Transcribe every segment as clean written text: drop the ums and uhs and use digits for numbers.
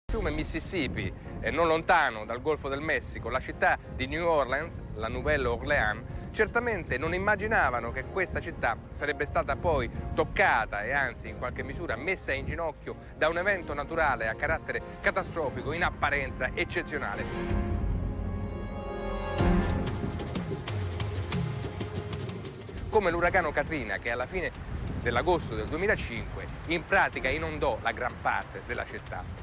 fiume Mississippi, non lontano dal Golfo del Messico, la città di New Orleans, la Nouvelle-Orléans, certamente non immaginavano che questa città sarebbe stata poi toccata e anzi in qualche misura messa in ginocchio da un evento naturale a carattere catastrofico, in apparenza eccezionale. Come l'uragano Katrina, che alla fine dell'agosto del 2005 in pratica inondò la gran parte della città.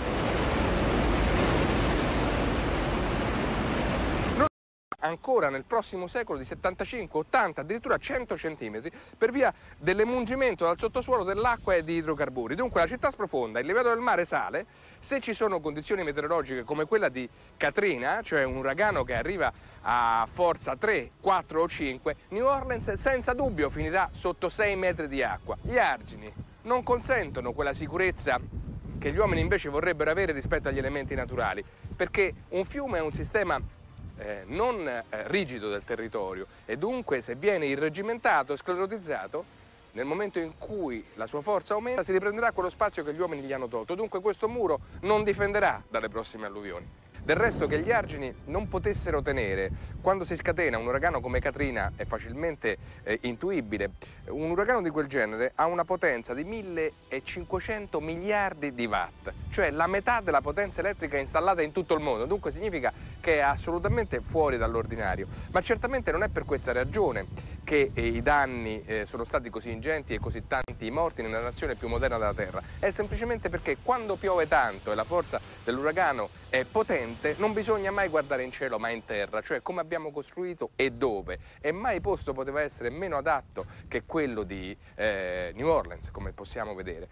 Ancora nel prossimo secolo di 75, 80, addirittura 100 centimetri per via dell'emungimento dal sottosuolo dell'acqua e di idrocarburi. Dunque la città sprofonda, il livello del mare sale, se ci sono condizioni meteorologiche come quella di Katrina, cioè un uragano che arriva a forza 3, 4 o 5, New Orleans senza dubbio finirà sotto 6 metri di acqua. Gli argini non consentono quella sicurezza che gli uomini invece vorrebbero avere rispetto agli elementi naturali, perché un fiume è un sistema non rigido del territorio e dunque se viene irreggimentato e sclerotizzato, nel momento in cui la sua forza aumenta si riprenderà quello spazio che gli uomini gli hanno tolto, dunque questo muro non difenderà dalle prossime alluvioni. Del resto che gli argini non potessero tenere, quando si scatena un uragano come Katrina è facilmente intuibile. Un uragano di quel genere ha una potenza di 1500 miliardi di watt, cioè la metà della potenza elettrica installata in tutto il mondo, dunque significa che è assolutamente fuori dall'ordinario. Ma certamente non è per questa ragione che i danni sono stati così ingenti e così tanti morti nella nazione più moderna della Terra. È semplicemente perché quando piove tanto e la forza dell'uragano è potente, non bisogna mai guardare in cielo ma in terra, cioè come abbiamo costruito e dove. E mai posto poteva essere meno adatto che quello di New Orleans, come possiamo vedere.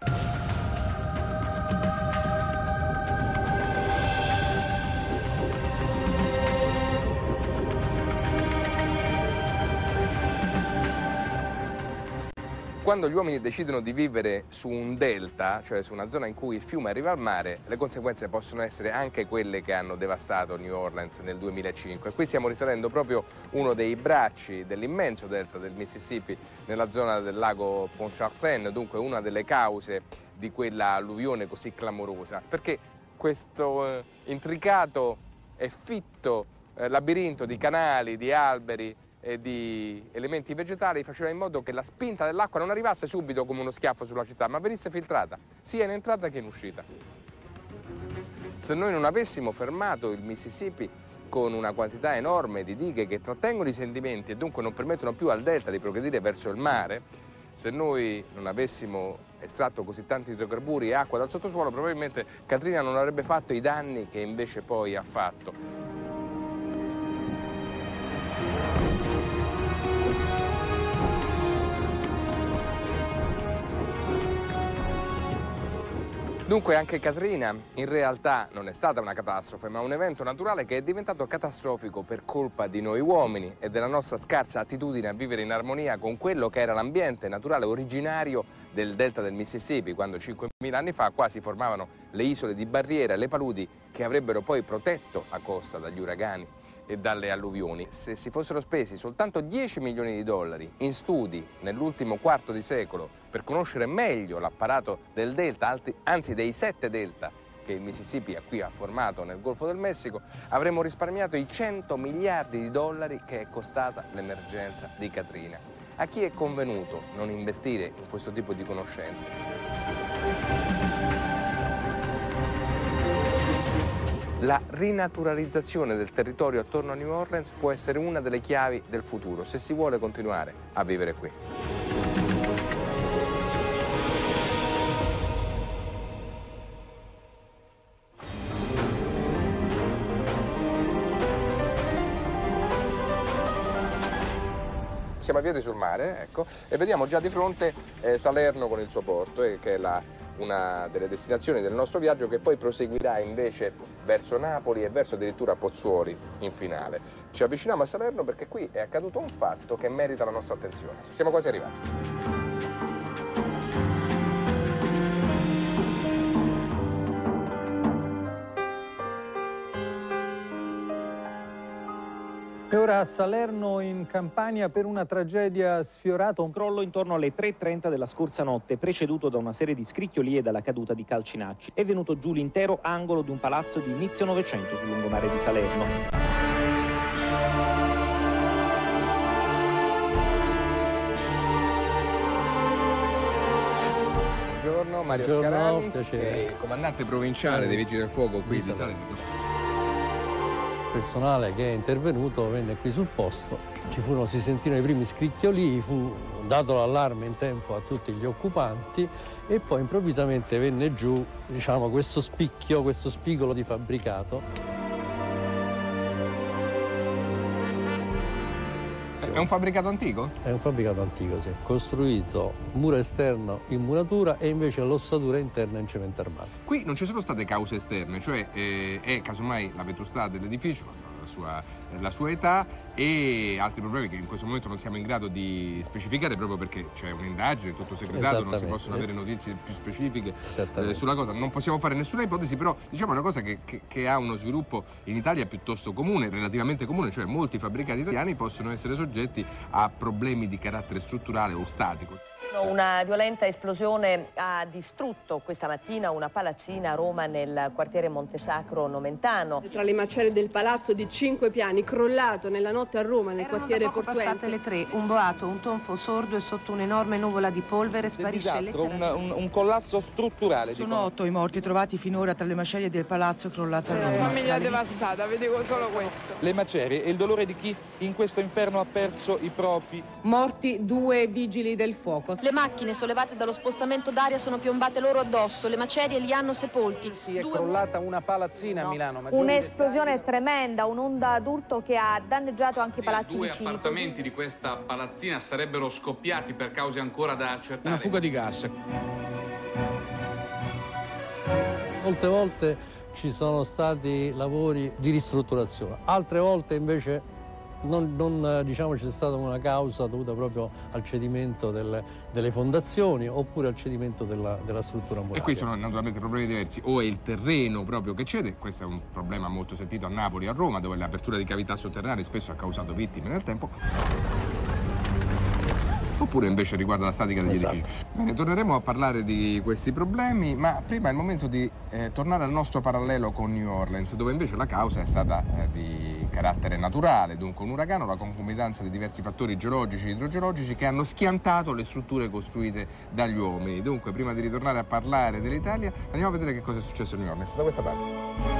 Quando gli uomini decidono di vivere su un delta, cioè su una zona in cui il fiume arriva al mare, le conseguenze possono essere anche quelle che hanno devastato New Orleans nel 2005. Qui stiamo risalendo proprio uno dei bracci dell'immenso delta del Mississippi nella zona del lago Pontchartrain, dunque una delle cause di quella alluvione così clamorosa, perché questo intricato e fitto labirinto di canali, di alberi e di elementi vegetali faceva in modo che la spinta dell'acqua non arrivasse subito come uno schiaffo sulla città, ma venisse filtrata sia in entrata che in uscita. Se noi non avessimo fermato il Mississippi con una quantità enorme di dighe che trattengono i sedimenti e dunque non permettono più al delta di progredire verso il mare, se noi non avessimo estratto così tanti idrocarburi e acqua dal sottosuolo, probabilmente Katrina non avrebbe fatto i danni che invece poi ha fatto. Dunque anche Katrina in realtà non è stata una catastrofe, ma un evento naturale che è diventato catastrofico per colpa di noi uomini e della nostra scarsa attitudine a vivere in armonia con quello che era l'ambiente naturale originario del delta del Mississippi, quando 5.000 anni fa qua si formavano le isole di barriera e le paludi che avrebbero poi protetto la costa dagli uragani e dalle alluvioni. Se si fossero spesi soltanto 10 milioni di dollari in studi nell'ultimo quarto di secolo per conoscere meglio l'apparato del delta, anzi dei 7 delta che il Mississippi qui ha formato nel Golfo del Messico, avremmo risparmiato i 100 miliardi di dollari che è costata l'emergenza di Katrina. A chi è convenuto non investire in questo tipo di conoscenze? La rinaturalizzazione del territorio attorno a New Orleans può essere una delle chiavi del futuro, se si vuole continuare a vivere qui. Siamo avviati sul mare, ecco, e vediamo già di fronte Salerno con il suo porto, che è una delle destinazioni del nostro viaggio, che poi proseguirà invece verso Napoli e verso addirittura Pozzuoli in finale. Ci avviciniamo a Salerno perché qui è accaduto un fatto che merita la nostra attenzione. Siamo quasi arrivati. E ora a Salerno in Campania per una tragedia sfiorata. Un crollo intorno alle 3:30 della scorsa notte, preceduto da una serie di scricchioli e dalla caduta di calcinacci. È venuto giù l'intero angolo di un palazzo di inizio Novecento sul lungomare di Salerno. Buongiorno, Mario Scarani, il comandante provinciale dei Vigili del Fuoco qui di Salerno. Il personale che è intervenuto venne qui sul posto, si sentirono i primi scricchioli, fu dato l'allarme in tempo a tutti gli occupanti e poi improvvisamente venne giù, diciamo, questo spicchio, questo spigolo di fabbricato. È un fabbricato antico? È un fabbricato antico, sì. Costruito muro esterno in muratura e invece l'ossatura interna in cemento armato. Qui non ci sono state cause esterne, cioè è casomai la vetustà dell'edificio, la sua età e altri problemi che in questo momento non siamo in grado di specificare proprio perché c'è un'indagine, tutto segretato, non si possono avere notizie più specifiche sulla cosa. Non possiamo fare nessuna ipotesi, però diciamo è una cosa che ha uno sviluppo in Italia piuttosto comune, relativamente comune, cioè molti fabbricati italiani possono essere soggetti a problemi di carattere strutturale o statico. Una violenta esplosione ha distrutto questa mattina una palazzina a Roma nel quartiere Montesacro Nomentano. Tra le macerie del palazzo di 5 piani, crollato nella notte a Roma nel quartiere Portuense. Passate le 3, un boato, un tonfo sordo e sotto un'enorme nuvola di polvere sparisce un collasso strutturale. Sono 8 i morti trovati finora tra le macerie del palazzo crollato a Roma. Famiglia devastata, vedevo solo questo. Le macerie e il dolore di chi in questo inferno ha perso i propri. Morti 2 vigili del fuoco. Le macchine sollevate dallo spostamento d'aria sono piombate loro addosso, le macerie li hanno sepolti. È crollata una palazzina a Milano. Un'esplosione tremenda, un'onda d'urto che ha danneggiato anche i palazzi vicini. 2 appartamenti di questa palazzina sarebbero scoppiati per cause ancora da accertare. Una fuga di gas. Molte volte ci sono stati lavori di ristrutturazione, altre volte invece diciamo c'è stata una causa dovuta proprio al cedimento delle fondazioni oppure al cedimento della struttura muraria. E qui sono naturalmente problemi diversi, o è il terreno proprio che cede, questo è un problema molto sentito a Napoli e a Roma, dove l'apertura di cavità sotterranee spesso ha causato vittime nel tempo, oppure invece riguarda la statica degli edifici. Bene, torneremo a parlare di questi problemi, ma prima è il momento di tornare al nostro parallelo con New Orleans, dove invece la causa è stata di carattere naturale, dunque un uragano, la concomitanza di diversi fattori geologici e idrogeologici che hanno schiantato le strutture costruite dagli uomini. Dunque, prima di ritornare a parlare dell'Italia, andiamo a vedere che cosa è successo a New Orleans, da questa parte.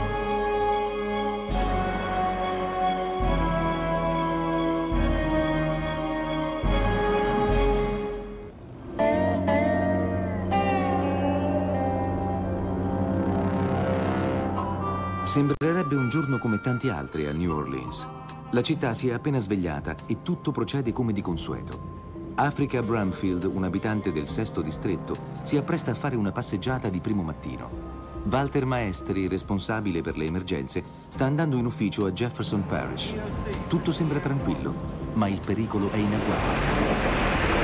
Sembrerebbe un giorno come tanti altri a New Orleans. La città si è appena svegliata e tutto procede come di consueto. Africa Bramfield, un abitante del 6º distretto, si appresta a fare una passeggiata di primo mattino. Walter Maestri, responsabile per le emergenze, sta andando in ufficio a Jefferson Parish. Tutto sembra tranquillo, ma il pericolo è in agguato.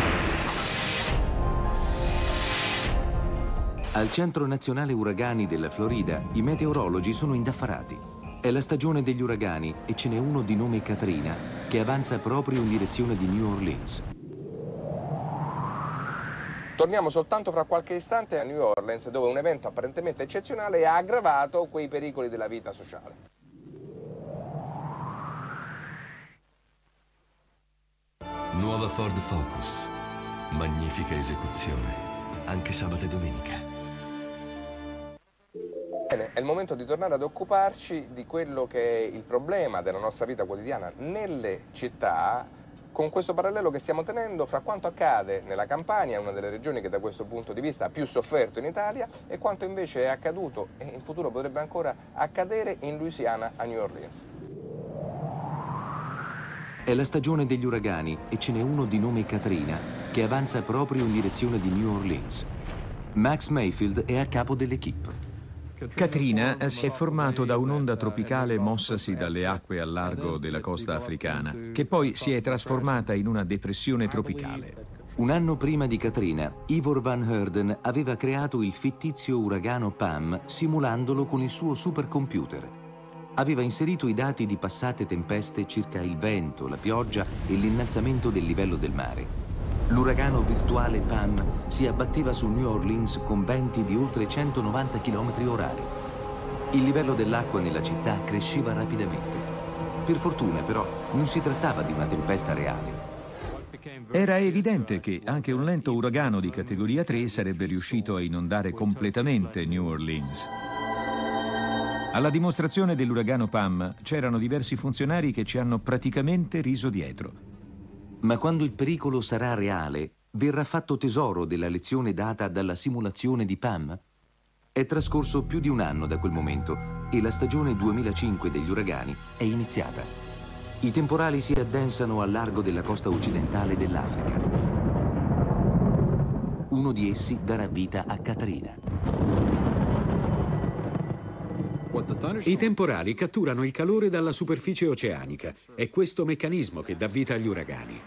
Al Centro Nazionale Uragani della Florida, i meteorologi sono indaffarati. È la stagione degli uragani e ce n'è uno di nome Katrina che avanza proprio in direzione di New Orleans. Torniamo soltanto fra qualche istante a New Orleans, dove un evento apparentemente eccezionale ha aggravato quei pericoli della vita sociale. Nuova Ford Focus. Magnifica esecuzione, anche sabato e domenica. Bene, è il momento di tornare ad occuparci di quello che è il problema della nostra vita quotidiana nelle città, con questo parallelo che stiamo tenendo fra quanto accade nella Campania, una delle regioni che da questo punto di vista ha più sofferto in Italia, e quanto invece è accaduto e in futuro potrebbe ancora accadere in Louisiana a New Orleans. È la stagione degli uragani e ce n'è uno di nome Katrina che avanza proprio in direzione di New Orleans. Max Mayfield è a capo dell'equipe. Katrina si è formato da un'onda tropicale mossasi dalle acque al largo della costa africana, che poi si è trasformata in una depressione tropicale. Un anno prima di Katrina, Ivor Van Heerden aveva creato il fittizio uragano Pam simulandolo con il suo supercomputer. aveva inserito i dati di passate tempeste circa il vento, la pioggia e l'innalzamento del livello del mare. L'uragano virtuale Pam si abbatteva su New Orleans con venti di oltre 190 km/h. Il livello dell'acqua nella città cresceva rapidamente. Per fortuna, però, non si trattava di una tempesta reale. Era evidente che anche un lento uragano di categoria 3 sarebbe riuscito a inondare completamente New Orleans. Alla dimostrazione dell'uragano Pam c'erano diversi funzionari che ci hanno praticamente riso dietro. Ma quando il pericolo sarà reale, verrà fatto tesoro della lezione data dalla simulazione di Pam? È trascorso più di un anno da quel momento e la stagione 2005 degli uragani è iniziata. I temporali si addensano al largo della costa occidentale dell'Africa. Uno di essi darà vita a Katrina. I temporali catturano il calore dalla superficie oceanica. È questo meccanismo che dà vita agli uragani.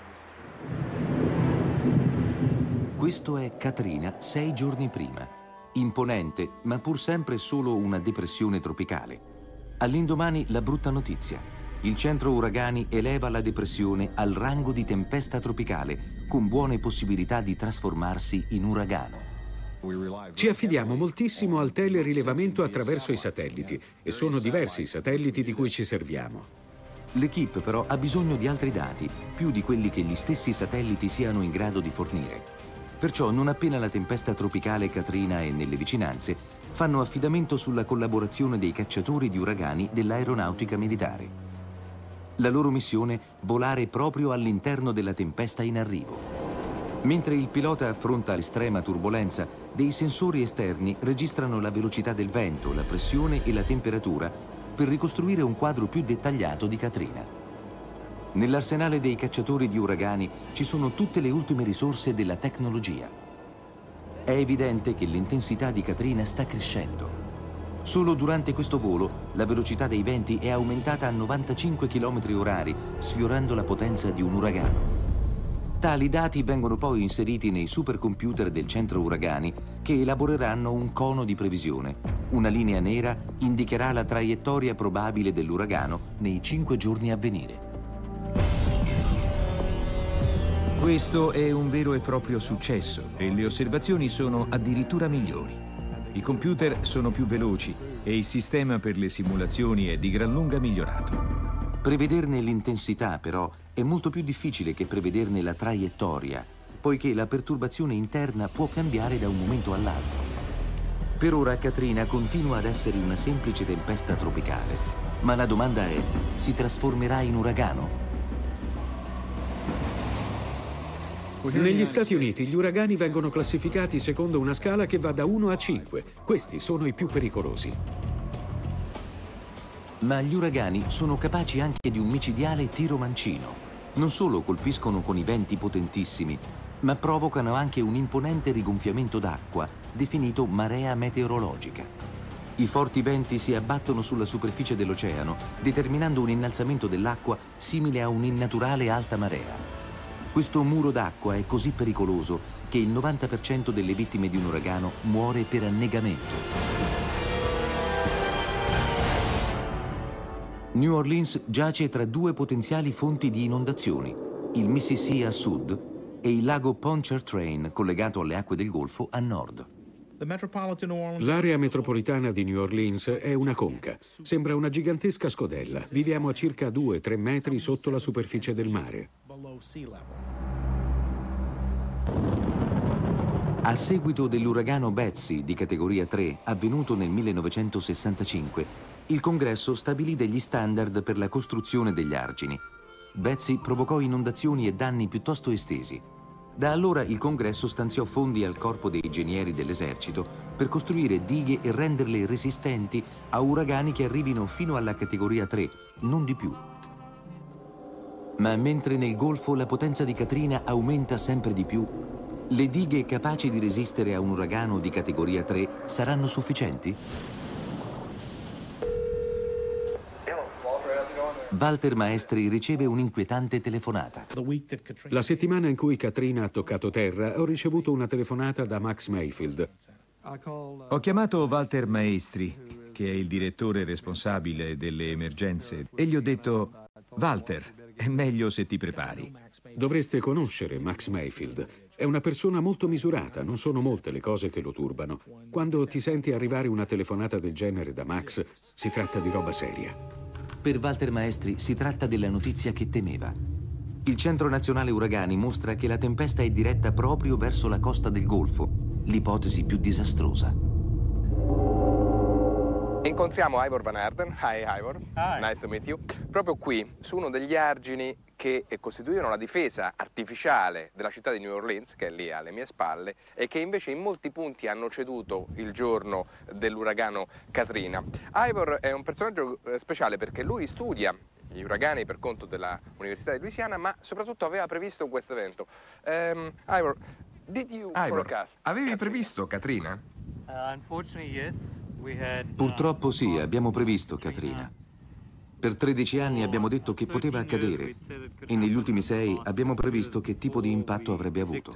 Questo è Katrina 6 giorni prima. Imponente, ma pur sempre solo una depressione tropicale. All'indomani la brutta notizia. Il centro uragani eleva la depressione al rango di tempesta tropicale, con buone possibilità di trasformarsi in uragano. Ci affidiamo moltissimo al telerilevamento attraverso i satelliti e sono diversi i satelliti di cui ci serviamo. L'equipe però ha bisogno di altri dati, più di quelli che gli stessi satelliti siano in grado di fornire. Perciò non appena la tempesta tropicale Katrina è nelle vicinanze, fanno affidamento sulla collaborazione dei cacciatori di uragani dell'aeronautica militare. La loro missione: volare proprio all'interno della tempesta in arrivo. Mentre il pilota affronta l'estrema turbolenza, dei sensori esterni registrano la velocità del vento, la pressione e la temperatura per ricostruire un quadro più dettagliato di Katrina. Nell'arsenale dei cacciatori di uragani ci sono tutte le ultime risorse della tecnologia. È evidente che l'intensità di Katrina sta crescendo. Solo durante questo volo la velocità dei venti è aumentata a 95 km/h, sfiorando la potenza di un uragano. Tali dati vengono poi inseriti nei supercomputer del centro uragani che elaboreranno un cono di previsione. Una linea nera indicherà la traiettoria probabile dell'uragano nei 5 giorni a venire. Questo è un vero e proprio successo e le osservazioni sono addirittura migliori. I computer sono più veloci e il sistema per le simulazioni è di gran lunga migliorato. Prevederne l'intensità, però, è molto più difficile che prevederne la traiettoria, poiché la perturbazione interna può cambiare da un momento all'altro. Per ora Katrina continua ad essere una semplice tempesta tropicale, ma la domanda è: si trasformerà in uragano? Negli Stati Uniti gli uragani vengono classificati secondo una scala che va da 1 a 5. Questi sono i più pericolosi. Ma gli uragani sono capaci anche di un micidiale tiro mancino. Non solo colpiscono con i venti potentissimi, ma provocano anche un imponente rigonfiamento d'acqua, definito marea meteorologica. I forti venti si abbattono sulla superficie dell'oceano, determinando un innalzamento dell'acqua simile a un'innaturale alta marea. Questo muro d'acqua è così pericoloso che il 90% delle vittime di un uragano muore per annegamento. New Orleans giace tra due potenziali fonti di inondazioni, il Mississippi a sud e il lago Pontchartrain, collegato alle acque del Golfo a nord. L'area metropolitana di New Orleans è una conca. Sembra una gigantesca scodella. Viviamo a circa 2-3 metri sotto la superficie del mare. A seguito dell'uragano Betsy di categoria 3, avvenuto nel 1965, il Congresso stabilì degli standard per la costruzione degli argini. Betsy provocò inondazioni e danni piuttosto estesi. Da allora il Congresso stanziò fondi al Corpo dei Ingegneri dell'Esercito per costruire dighe e renderle resistenti a uragani che arrivino fino alla categoria 3, non di più. Ma mentre nel Golfo la potenza di Katrina aumenta sempre di più, le dighe capaci di resistere a un uragano di categoria 3 saranno sufficienti? Walter Maestri riceve un'inquietante telefonata. La settimana in cui Katrina ha toccato terra, ho ricevuto una telefonata da Max Mayfield. Ho chiamato Walter Maestri, che è il direttore responsabile delle emergenze, e gli ho detto: Walter, è meglio se ti prepari. Dovreste conoscere Max Mayfield. È una persona molto misurata, non sono molte le cose che lo turbano. Quando ti senti arrivare una telefonata del genere da Max, si tratta di roba seria. Per Walter Maestri si tratta della notizia che temeva. Il Centro Nazionale Uragani mostra che la tempesta è diretta proprio verso la costa del Golfo, l'ipotesi più disastrosa. Incontriamo Ivor Van Aerden. Hi Ivor, nice to meet you. Proprio qui, su uno degli argini che costituivano la difesa artificiale della città di New Orleans, che è lì alle mie spalle, e che invece in molti punti hanno ceduto il giorno dell'uragano Katrina. Ivor è un personaggio speciale perché lui studia gli uragani per conto dell'Università di Louisiana, ma soprattutto aveva previsto questo evento. Ivor, avevi previsto Katrina? Purtroppo sì, abbiamo previsto Katrina. Per 13 anni abbiamo detto che poteva accadere e negli ultimi 6 abbiamo previsto che tipo di impatto avrebbe avuto.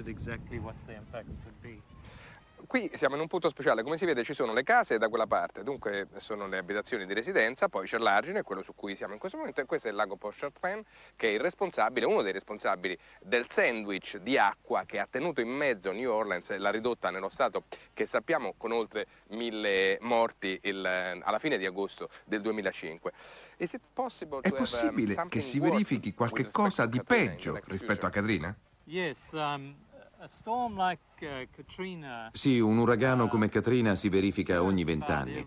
Qui siamo in un punto speciale, come si vede ci sono le case da quella parte, dunque sono le abitazioni di residenza, poi c'è l'argine, quello su cui siamo in questo momento, e questo è il lago Pontchartrain, che è il responsabile, uno dei responsabili del sandwich di acqua che ha tenuto in mezzo New Orleans e l'ha ridotta nello stato che sappiamo, con oltre 1000 morti alla fine di agosto del 2005. È possibile che si verifichi qualche cosa di peggio rispetto a Katrina? Sì, un uragano come Katrina si verifica ogni 20 anni.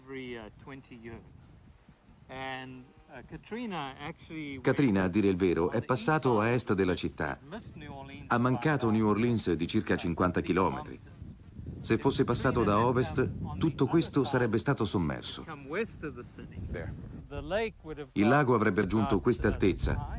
Katrina, a dire il vero, è passato a est della città. Ha mancato New Orleans di circa 50 chilometri. Se fosse passato da ovest, tutto questo sarebbe stato sommerso. Il lago avrebbe raggiunto questa altezza.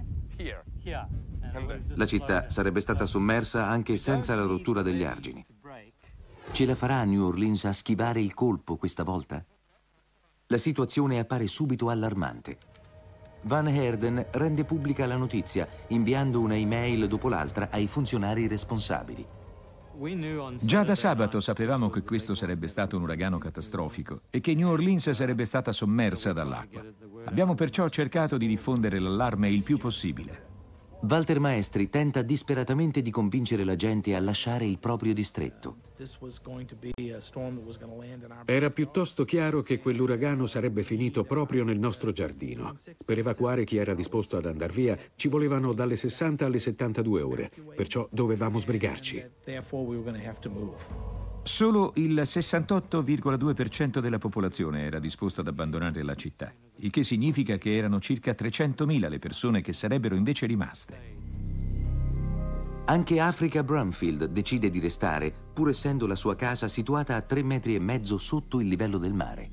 La città sarebbe stata sommersa anche senza la rottura degli argini. Ce la farà New Orleans a schivare il colpo questa volta? La situazione appare subito allarmante. Van Aerden rende pubblica la notizia, inviando una email dopo l'altra ai funzionari responsabili. Già da sabato sapevamo che questo sarebbe stato un uragano catastrofico e che New Orleans sarebbe stata sommersa dall'acqua. Abbiamo perciò cercato di diffondere l'allarme il più possibile. Walter Maestri tenta disperatamente di convincere la gente a lasciare il proprio distretto. Era piuttosto chiaro che quell'uragano sarebbe finito proprio nel nostro giardino. Per evacuare chi era disposto ad andar via ci volevano dalle 60 alle 72 ore, perciò dovevamo sbrigarci. Solo il 68,2% della popolazione era disposto ad abbandonare la città, il che significa che erano circa 300.000 le persone che sarebbero invece rimaste. Anche Africa Brumfield decide di restare, pur essendo la sua casa situata a 3,5 metri sotto il livello del mare.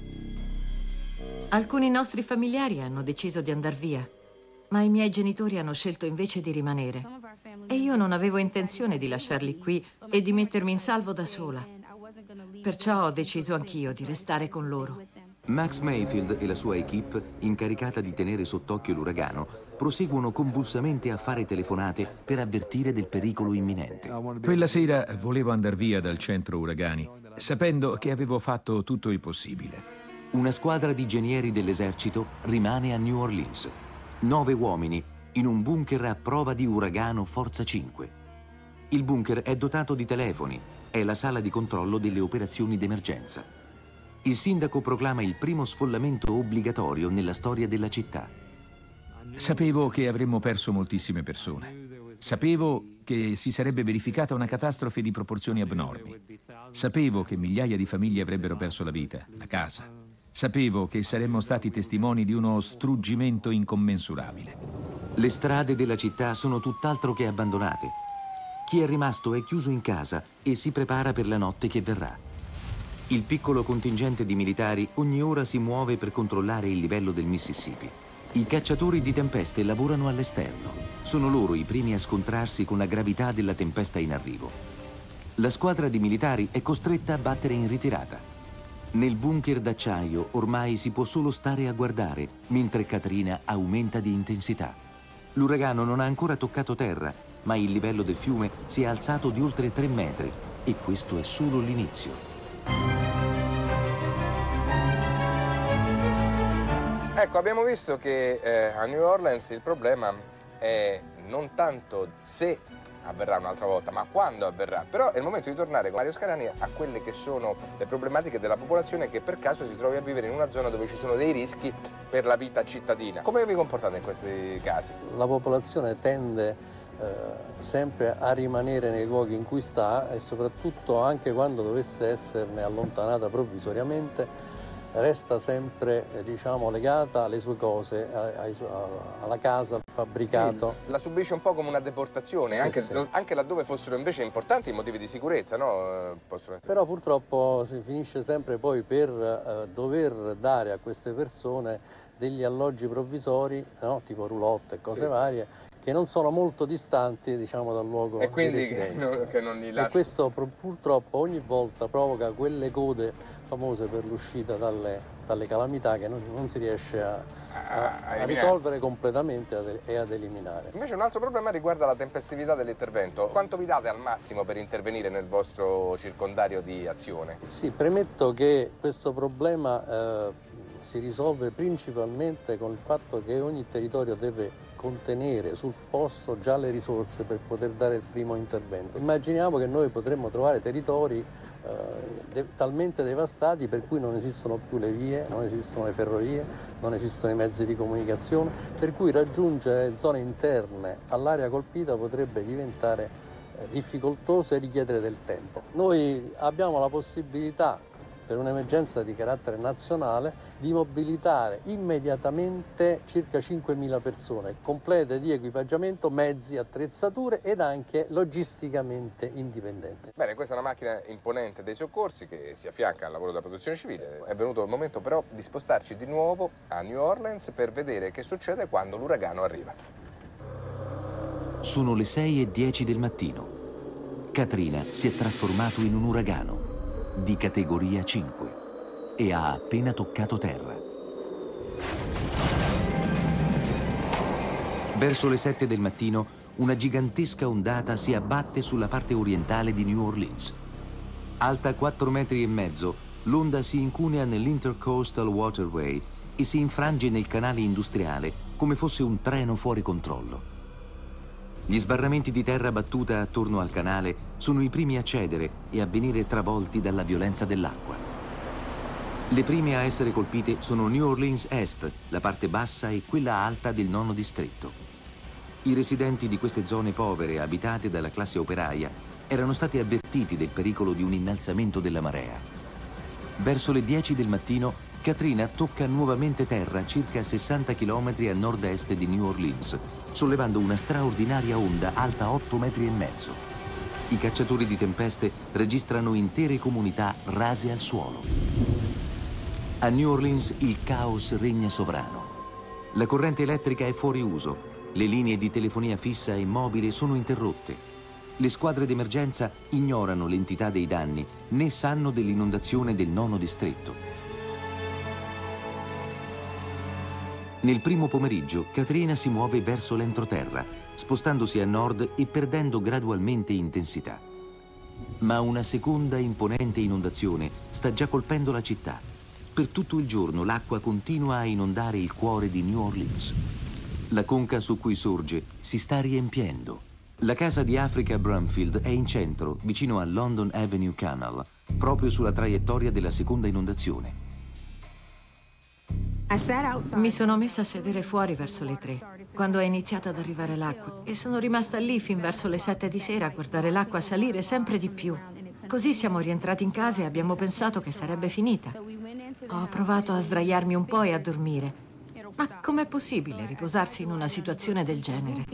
Alcuni nostri familiari hanno deciso di andar via, ma i miei genitori hanno scelto invece di rimanere. E io non avevo intenzione di lasciarli qui e di mettermi in salvo da sola. Perciò ho deciso anch'io di restare con loro. Max Mayfield e la sua equipe, incaricata di tenere sott'occhio l'uragano, proseguono convulsamente a fare telefonate per avvertire del pericolo imminente. Quella sera volevo andar via dal centro uragani, sapendo che avevo fatto tutto il possibile. Una squadra di ingegneri dell'esercito rimane a New Orleans. 9 uomini in un bunker a prova di uragano Forza 5. Il bunker è dotato di telefoni, è la sala di controllo delle operazioni d'emergenza. Il sindaco proclama il primo sfollamento obbligatorio nella storia della città. Sapevo che avremmo perso moltissime persone. Sapevo che si sarebbe verificata una catastrofe di proporzioni abnormi. Sapevo che migliaia di famiglie avrebbero perso la vita, la casa. Sapevo che saremmo stati testimoni di uno struggimento incommensurabile. Le strade della città sono tutt'altro che abbandonate. Chi è rimasto è chiuso in casa e si prepara per la notte che verrà. Il piccolo contingente di militari ogni ora si muove per controllare il livello del Mississippi. I cacciatori di tempeste lavorano all'esterno. Sono loro i primi a scontrarsi con la gravità della tempesta in arrivo. La squadra di militari è costretta a battere in ritirata. Nel bunker d'acciaio ormai si può solo stare a guardare, mentre Katrina aumenta di intensità. L'uragano non ha ancora toccato terra, ma il livello del fiume si è alzato di oltre 3 metri e questo è solo l'inizio. Ecco, abbiamo visto che a New Orleans il problema è non tanto se avverrà un'altra volta, ma quando avverrà. Però è il momento di tornare con Mario Scarani a quelle che sono le problematiche della popolazione che per caso si trovi a vivere in una zona dove ci sono dei rischi per la vita cittadina. Come vi comportate in questi casi? La popolazione tende sempre a rimanere nei luoghi in cui sta e soprattutto anche quando dovesse esserne allontanata provvisoriamente resta sempre diciamo, legata alle sue cose, alla casa, al fabbricato. Sì, la subisce un po' come una deportazione, anche laddove fossero invece importanti i motivi di sicurezza, no? Però purtroppo si finisce sempre poi per dover dare a queste persone degli alloggi provvisori, no? Tipo roulotte e cose varie, che non sono molto distanti diciamo, dal luogo e quindi di residenza. Che non li lascia. E questo purtroppo ogni volta provoca quelle code famose per l'uscita dalle calamità che non si riesce a risolvere completamente e ad eliminare. Invece un altro problema riguarda la tempestività dell'intervento. Quanto vi date al massimo per intervenire nel vostro circondario di azione? Sì, premetto che questo problema si risolve principalmente con il fatto che ogni territorio deve contenere sul posto già le risorse per poter dare il primo intervento. Immaginiamo che noi potremmo trovare territori talmente devastati per cui non esistono più le vie, non esistono le ferrovie, non esistono i mezzi di comunicazione, per cui raggiungere zone interne all'area colpita potrebbe diventare difficoltoso e richiedere del tempo. Noi abbiamo la possibilità, per un'emergenza di carattere nazionale, di mobilitare immediatamente circa 5.000 persone, complete di equipaggiamento, mezzi, attrezzature ed anche logisticamente indipendenti. Bene, questa è una macchina imponente dei soccorsi che si affianca al lavoro della protezione civile. È venuto il momento però di spostarci di nuovo a New Orleans per vedere che succede quando l'uragano arriva. Sono le 6:10 del mattino. Katrina si è trasformato in un uragano di categoria 5 e ha appena toccato terra. Verso le 7 del mattino una gigantesca ondata si abbatte sulla parte orientale di New Orleans. Alta 4,5 metri, l'onda si incunea nell'Intercoastal Waterway e si infrange nel canale industriale come fosse un treno fuori controllo. Gli sbarramenti di terra battuta attorno al canale sono i primi a cedere e a venire travolti dalla violenza dell'acqua. Le prime a essere colpite sono New Orleans Est, la parte bassa e quella alta del 9° distretto. I residenti di queste zone povere, abitate dalla classe operaia, erano stati avvertiti del pericolo di un innalzamento della marea. Verso le 10 del mattino, Katrina tocca nuovamente terra a circa 60 km a nord-est di New Orleans, sollevando una straordinaria onda alta 8,5 metri. I cacciatori di tempeste registrano intere comunità rase al suolo. A New Orleans il caos regna sovrano. La corrente elettrica è fuori uso, le linee di telefonia fissa e mobile sono interrotte. Le squadre d'emergenza ignorano l'entità dei danni, né sanno dell'inondazione del 9° distretto. Nel primo pomeriggio, Katrina si muove verso l'entroterra, spostandosi a nord e perdendo gradualmente intensità. Ma una seconda imponente inondazione sta già colpendo la città. Per tutto il giorno l'acqua continua a inondare il cuore di New Orleans. La conca su cui sorge si sta riempiendo. La casa di Africa Brumfield è in centro, vicino al London Avenue Canal, proprio sulla traiettoria della seconda inondazione. Mi sono messa a sedere fuori verso le 3, quando è iniziata ad arrivare l'acqua, e sono rimasta lì fin verso le 7 di sera a guardare l'acqua salire sempre di più. Così siamo rientrati in casa e abbiamo pensato che sarebbe finita. Ho provato a sdraiarmi un po' e a dormire. Ma com'è possibile riposarsi in una situazione del genere?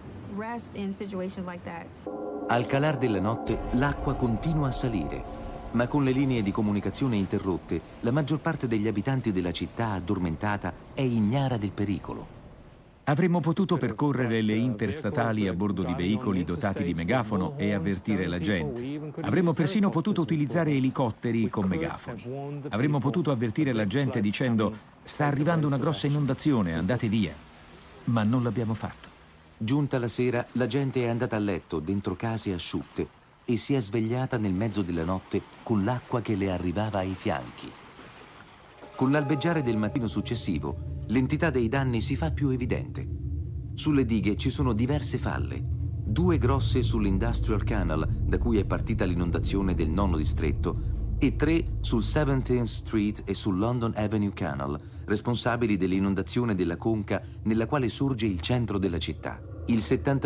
Al calar della notte l'acqua continua a salire. Ma con le linee di comunicazione interrotte, la maggior parte degli abitanti della città addormentata è ignara del pericolo. Avremmo potuto percorrere le interstatali a bordo di veicoli dotati di megafono e avvertire la gente. Avremmo persino potuto utilizzare elicotteri con megafoni. Avremmo potuto avvertire la gente dicendo: sta arrivando una grossa inondazione, andate via. Ma non l'abbiamo fatto. Giunta la sera, la gente è andata a letto dentro case asciutte e si è svegliata nel mezzo della notte con l'acqua che le arrivava ai fianchi. Con l'albeggiare del mattino successivo, l'entità dei danni si fa più evidente. Sulle dighe ci sono diverse falle, 2 grosse sull'Industrial Canal, da cui è partita l'inondazione del 9° distretto, e 3 sul 17th Street e sul London Avenue Canal, responsabili dell'inondazione della conca nella quale sorge il centro della città. Il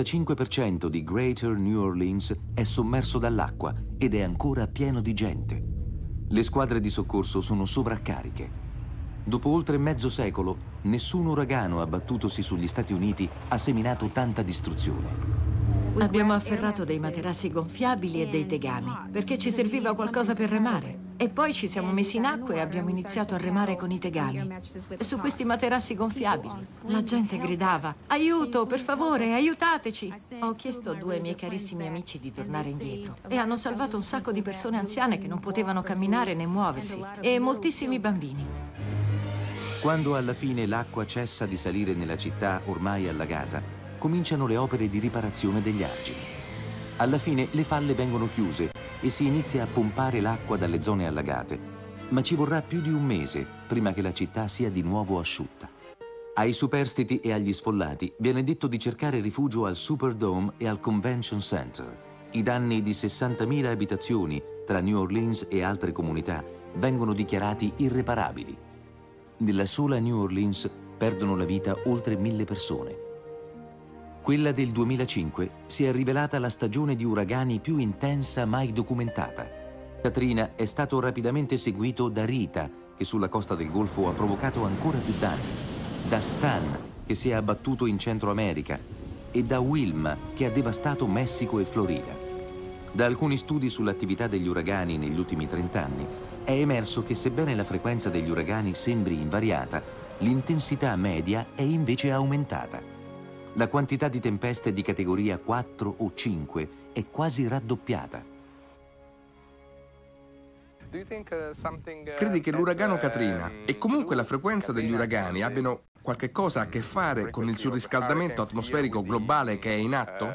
75% di Greater New Orleans è sommerso dall'acqua ed è ancora pieno di gente. Le squadre di soccorso sono sovraccariche. Dopo oltre mezzo secolo, nessun uragano abbattutosi sugli Stati Uniti ha seminato tanta distruzione. Abbiamo afferrato dei materassi gonfiabili e dei tegami, perché ci serviva qualcosa per remare. E poi ci siamo messi in acqua e abbiamo iniziato a remare con i tegami. E su questi materassi gonfiabili la gente gridava: aiuto, per favore, aiutateci! Ho chiesto a 2 miei carissimi amici di tornare indietro e hanno salvato un sacco di persone anziane che non potevano camminare né muoversi e moltissimi bambini. Quando alla fine l'acqua cessa di salire nella città ormai allagata, cominciano le opere di riparazione degli argini. Alla fine le falle vengono chiuse e si inizia a pompare l'acqua dalle zone allagate, ma ci vorrà più di un mese prima che la città sia di nuovo asciutta. Ai superstiti e agli sfollati viene detto di cercare rifugio al Superdome e al Convention Center. I danni di 60.000 abitazioni tra New Orleans e altre comunità vengono dichiarati irreparabili. Nella sola New Orleans perdono la vita oltre 1.000 persone. Quella del 2005 si è rivelata la stagione di uragani più intensa mai documentata. Katrina è stato rapidamente seguito da Rita, che sulla costa del Golfo ha provocato ancora più danni, da Stan, che si è abbattuto in Centro America, e da Wilma, che ha devastato Messico e Florida. Da alcuni studi sull'attività degli uragani negli ultimi 30 anni è emerso che sebbene la frequenza degli uragani sembri invariata, l'intensità media è invece aumentata. La quantità di tempeste di categoria 4 o 5 è quasi raddoppiata. Credi che l'uragano Katrina e comunque la frequenza degli uragani abbiano qualche cosa a che fare con il surriscaldamento atmosferico globale che è in atto?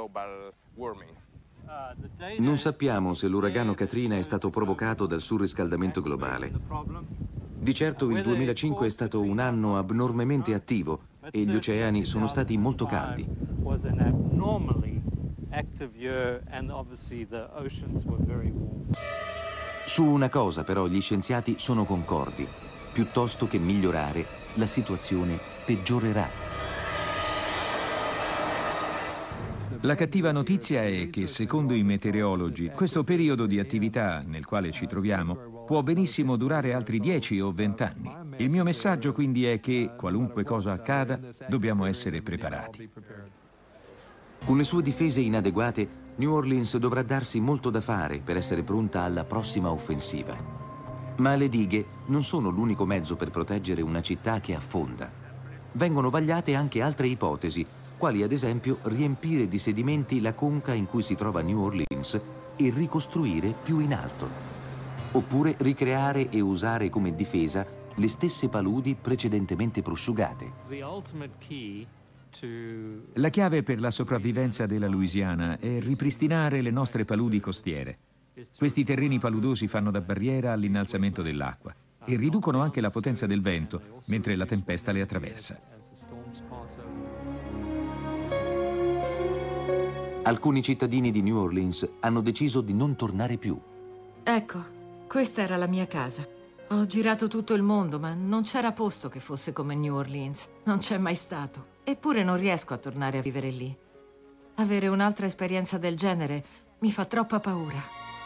Non sappiamo se l'uragano Katrina è stato provocato dal surriscaldamento globale. Di certo il 2005 è stato un anno abnormemente attivo e gli oceani sono stati molto caldi. Su una cosa però gli scienziati sono concordi: piuttosto che migliorare, la situazione peggiorerà. La cattiva notizia è che, secondo i meteorologi, questo periodo di attività nel quale ci troviamo può benissimo durare altri 10 o 20 anni. Il mio messaggio quindi è che, qualunque cosa accada, dobbiamo essere preparati. Con le sue difese inadeguate, New Orleans dovrà darsi molto da fare per essere pronta alla prossima offensiva. Ma le dighe non sono l'unico mezzo per proteggere una città che affonda. Vengono vagliate anche altre ipotesi, quali ad esempio riempire di sedimenti la conca in cui si trova New Orleans e ricostruire più in alto. Oppure ricreare e usare come difesa le stesse paludi precedentemente prosciugate. La chiave per la sopravvivenza della Louisiana è ripristinare le nostre paludi costiere. Questi terreni paludosi fanno da barriera all'innalzamento dell'acqua e riducono anche la potenza del vento mentre la tempesta le attraversa. Alcuni cittadini di New Orleans hanno deciso di non tornare più. Ecco, questa era la mia casa. Ho girato tutto il mondo, ma non c'era posto che fosse come New Orleans. Non c'è mai stato. Eppure non riesco a tornare a vivere lì. Avere un'altra esperienza del genere mi fa troppa paura.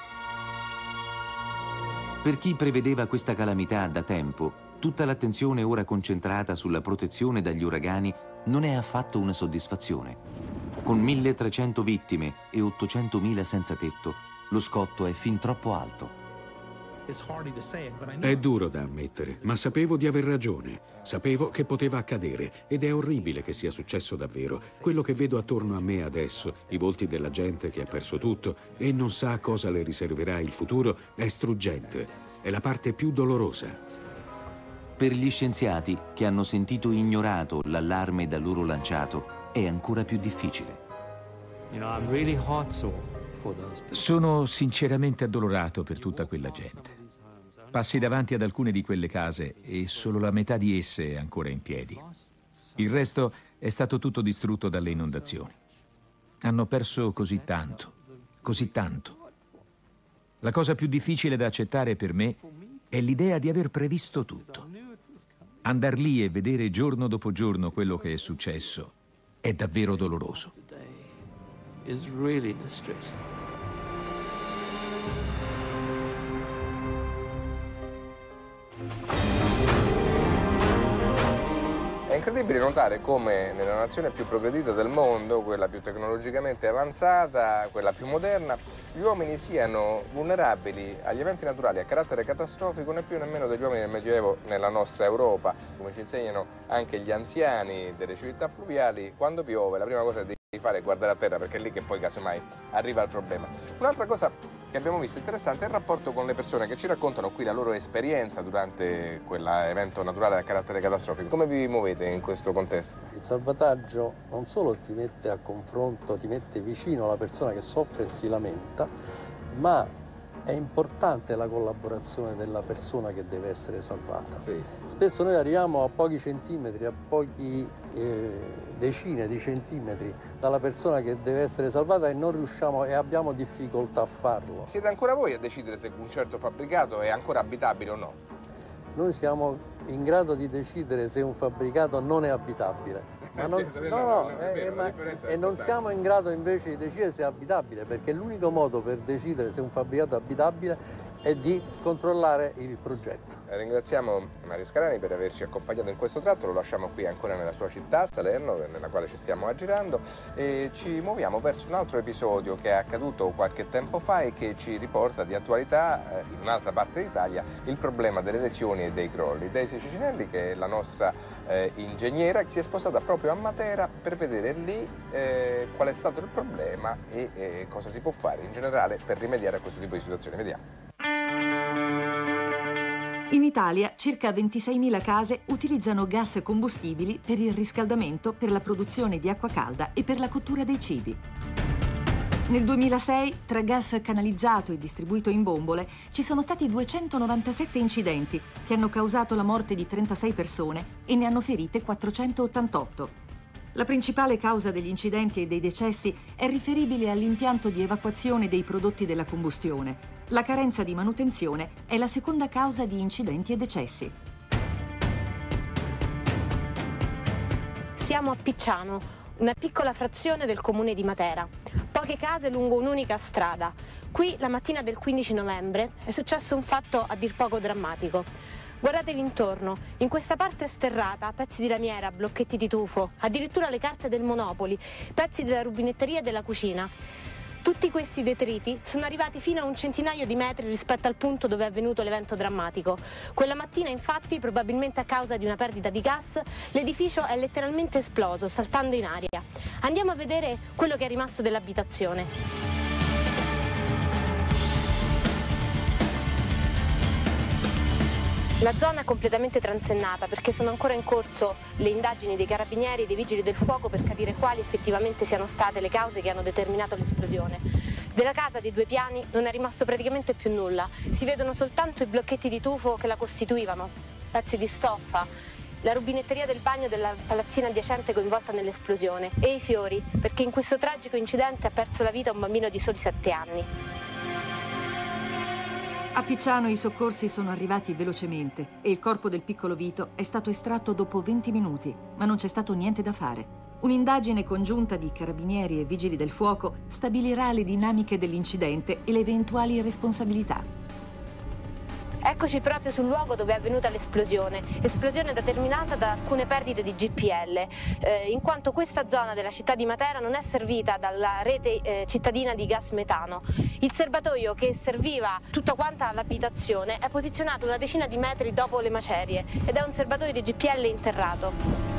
Per chi prevedeva questa calamità da tempo, tutta l'attenzione ora concentrata sulla protezione dagli uragani non è affatto una soddisfazione. Con 1.300 vittime e 800.000 senza tetto, lo scotto è fin troppo alto. È duro da ammettere, ma sapevo di aver ragione. Sapevo che poteva accadere ed è orribile che sia successo davvero. Quello che vedo attorno a me adesso, i volti della gente che ha perso tutto e non sa cosa le riserverà il futuro, è struggente. È la parte più dolorosa. Per gli scienziati che hanno sentito ignorato l'allarme da loro lanciato, è ancora più difficile. Sono sinceramente addolorato per tutta quella gente. Passi davanti ad alcune di quelle case e solo la metà di esse è ancora in piedi. Il resto è stato tutto distrutto dalle inondazioni. Hanno perso così tanto, così tanto. La cosa più difficile da accettare per me è l'idea di aver previsto tutto. Andar lì e vedere giorno dopo giorno quello che è successo è davvero doloroso. È incredibile notare come nella nazione più progredita del mondo, quella più tecnologicamente avanzata, quella più moderna, gli uomini siano vulnerabili agli eventi naturali a carattere catastrofico né più nemmeno degli uomini del Medioevo nella nostra Europa. Come ci insegnano anche gli anziani delle civiltà fluviali, quando piove la prima cosa che devi fare è guardare a terra, perché è lì che poi casomai arriva il problema. Un'altra cosa che abbiamo visto interessante è il rapporto con le persone che ci raccontano qui la loro esperienza durante quell'evento naturale a carattere catastrofico. Come vi muovete in questo contesto? Il salvataggio non solo ti mette a confronto, ti mette vicino alla persona che soffre e si lamenta, ma è importante la collaborazione della persona che deve essere salvata. Sì. Spesso noi arriviamo a pochi centimetri, a pochi decine di centimetri dalla persona che deve essere salvata e non riusciamo e abbiamo difficoltà a farlo. Siete ancora voi a decidere se un certo fabbricato è ancora abitabile o no? Noi siamo in grado di decidere se un fabbricato non è abitabile. Ma non, non siamo in grado invece di decidere se è abitabile, perché l'unico modo per decidere se un fabbricato è abitabile è di controllare il progetto. Ringraziamo Mario Scarani per averci accompagnato in questo tratto, lo lasciamo qui ancora nella sua città, Salerno, nella quale ci stiamo aggirando, e ci muoviamo verso un altro episodio che è accaduto qualche tempo fa e che ci riporta di attualità in un'altra parte d'Italia il problema delle lesioni e dei crolli. Daisy Cicinelli, che è la nostra ingegnera, che si è spostata proprio a Matera per vedere lì qual è stato il problema e cosa si può fare in generale per rimediare a questo tipo di situazioni. Vediamo. In Italia circa 26.000 case utilizzano gas combustibili per il riscaldamento, per la produzione di acqua calda e per la cottura dei cibi. Nel 2006, tra gas canalizzato e distribuito in bombole, ci sono stati 297 incidenti che hanno causato la morte di 36 persone e ne hanno ferite 488. La principale causa degli incidenti e dei decessi è riferibile all'impianto di evacuazione dei prodotti della combustione. La carenza di manutenzione è la seconda causa di incidenti e decessi. Siamo a Picciano, una piccola frazione del comune di Matera. Poche case lungo un'unica strada. Qui, la mattina del 15 novembre, è successo un fatto a dir poco drammatico. Guardatevi intorno, in questa parte sterrata, pezzi di lamiera, blocchetti di tufo, addirittura le carte del Monopoli, pezzi della rubinetteria e della cucina. Tutti questi detriti sono arrivati fino a un centinaio di metri rispetto al punto dove è avvenuto l'evento drammatico. Quella mattina, infatti, probabilmente a causa di una perdita di gas, l'edificio è letteralmente esploso, saltando in aria. Andiamo a vedere quello che è rimasto dell'abitazione. La zona è completamente transennata perché sono ancora in corso le indagini dei carabinieri e dei vigili del fuoco per capire quali effettivamente siano state le cause che hanno determinato l'esplosione. Della casa di 2 piani non è rimasto praticamente più nulla, si vedono soltanto i blocchetti di tufo che la costituivano, pezzi di stoffa, la rubinetteria del bagno della palazzina adiacente coinvolta nell'esplosione e i fiori, perché in questo tragico incidente ha perso la vita un bambino di soli 7 anni. A Picciano i soccorsi sono arrivati velocemente e il corpo del piccolo Vito è stato estratto dopo 20 minuti, ma non c'è stato niente da fare. Un'indagine congiunta di carabinieri e vigili del fuoco stabilirà le dinamiche dell'incidente e le eventuali responsabilità. Eccoci proprio sul luogo dove è avvenuta l'esplosione, esplosione determinata da alcune perdite di GPL, in quanto questa zona della città di Matera non è servita dalla rete cittadina di gas metano. Il serbatoio che serviva tutta quanta l'abitazione è posizionato una decina di metri dopo le macerie ed è un serbatoio di GPL interrato.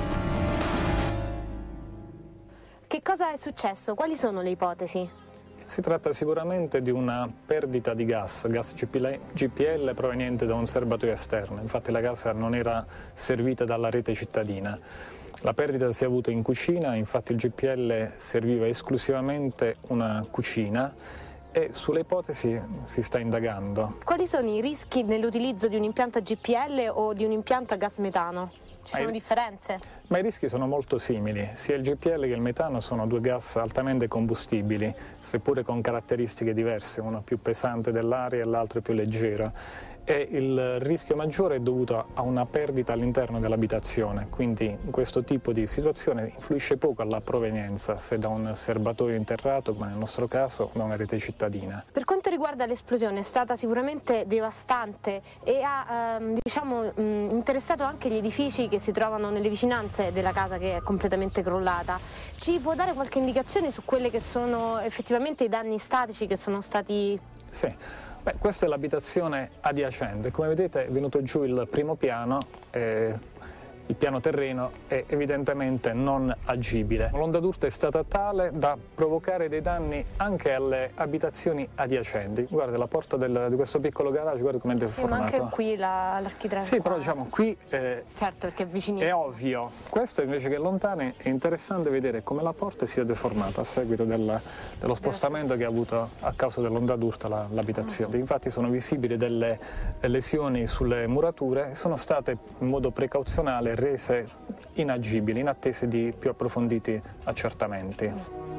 Che cosa è successo? Quali sono le ipotesi? Si tratta sicuramente di una perdita di gas GPL proveniente da un serbatoio esterno, infatti la casa non era servita dalla rete cittadina. La perdita si è avuta in cucina, infatti il GPL serviva esclusivamente una cucina e sulle ipotesi si sta indagando. Quali sono i rischi nell'utilizzo di un impianto a GPL o di un impianto a gas metano? Ci sono differenze? Ma i rischi sono molto simili. Sia il GPL che il metano sono due gas altamente combustibili, seppure con caratteristiche diverse, uno più pesante dell'aria e l'altro più leggero. E il rischio maggiore è dovuto a una perdita all'interno dell'abitazione, quindi in questo tipo di situazione influisce poco alla provenienza, se da un serbatoio interrato, come nel nostro caso, o da una rete cittadina. Per quanto riguarda l'esplosione, è stata sicuramente devastante e ha interessato anche gli edifici che si trovano nelle vicinanze della casa che è completamente crollata. Ci può dare qualche indicazione su quelli che sono effettivamente i danni statici che sono stati... Sì. Beh, questa è l'abitazione adiacente. Come vedete è venuto giù il primo piano, il piano terreno è evidentemente non agibile. L'onda d'urto è stata tale da provocare dei danni anche alle abitazioni adiacenti. Guarda la porta di questo piccolo garage, guarda come è deformato. Ma anche qui l'architrave. Sì, però diciamo qui certo, perché è vicinissimo. È ovvio. Questo invece che lontano è interessante vedere come la porta sia deformata a seguito dello spostamento che ha avuto a causa dell'onda d'urto l'abitazione. Infatti sono visibili delle lesioni sulle murature e sono state in modo precauzionale rese inagibili in attesa di più approfonditi accertamenti.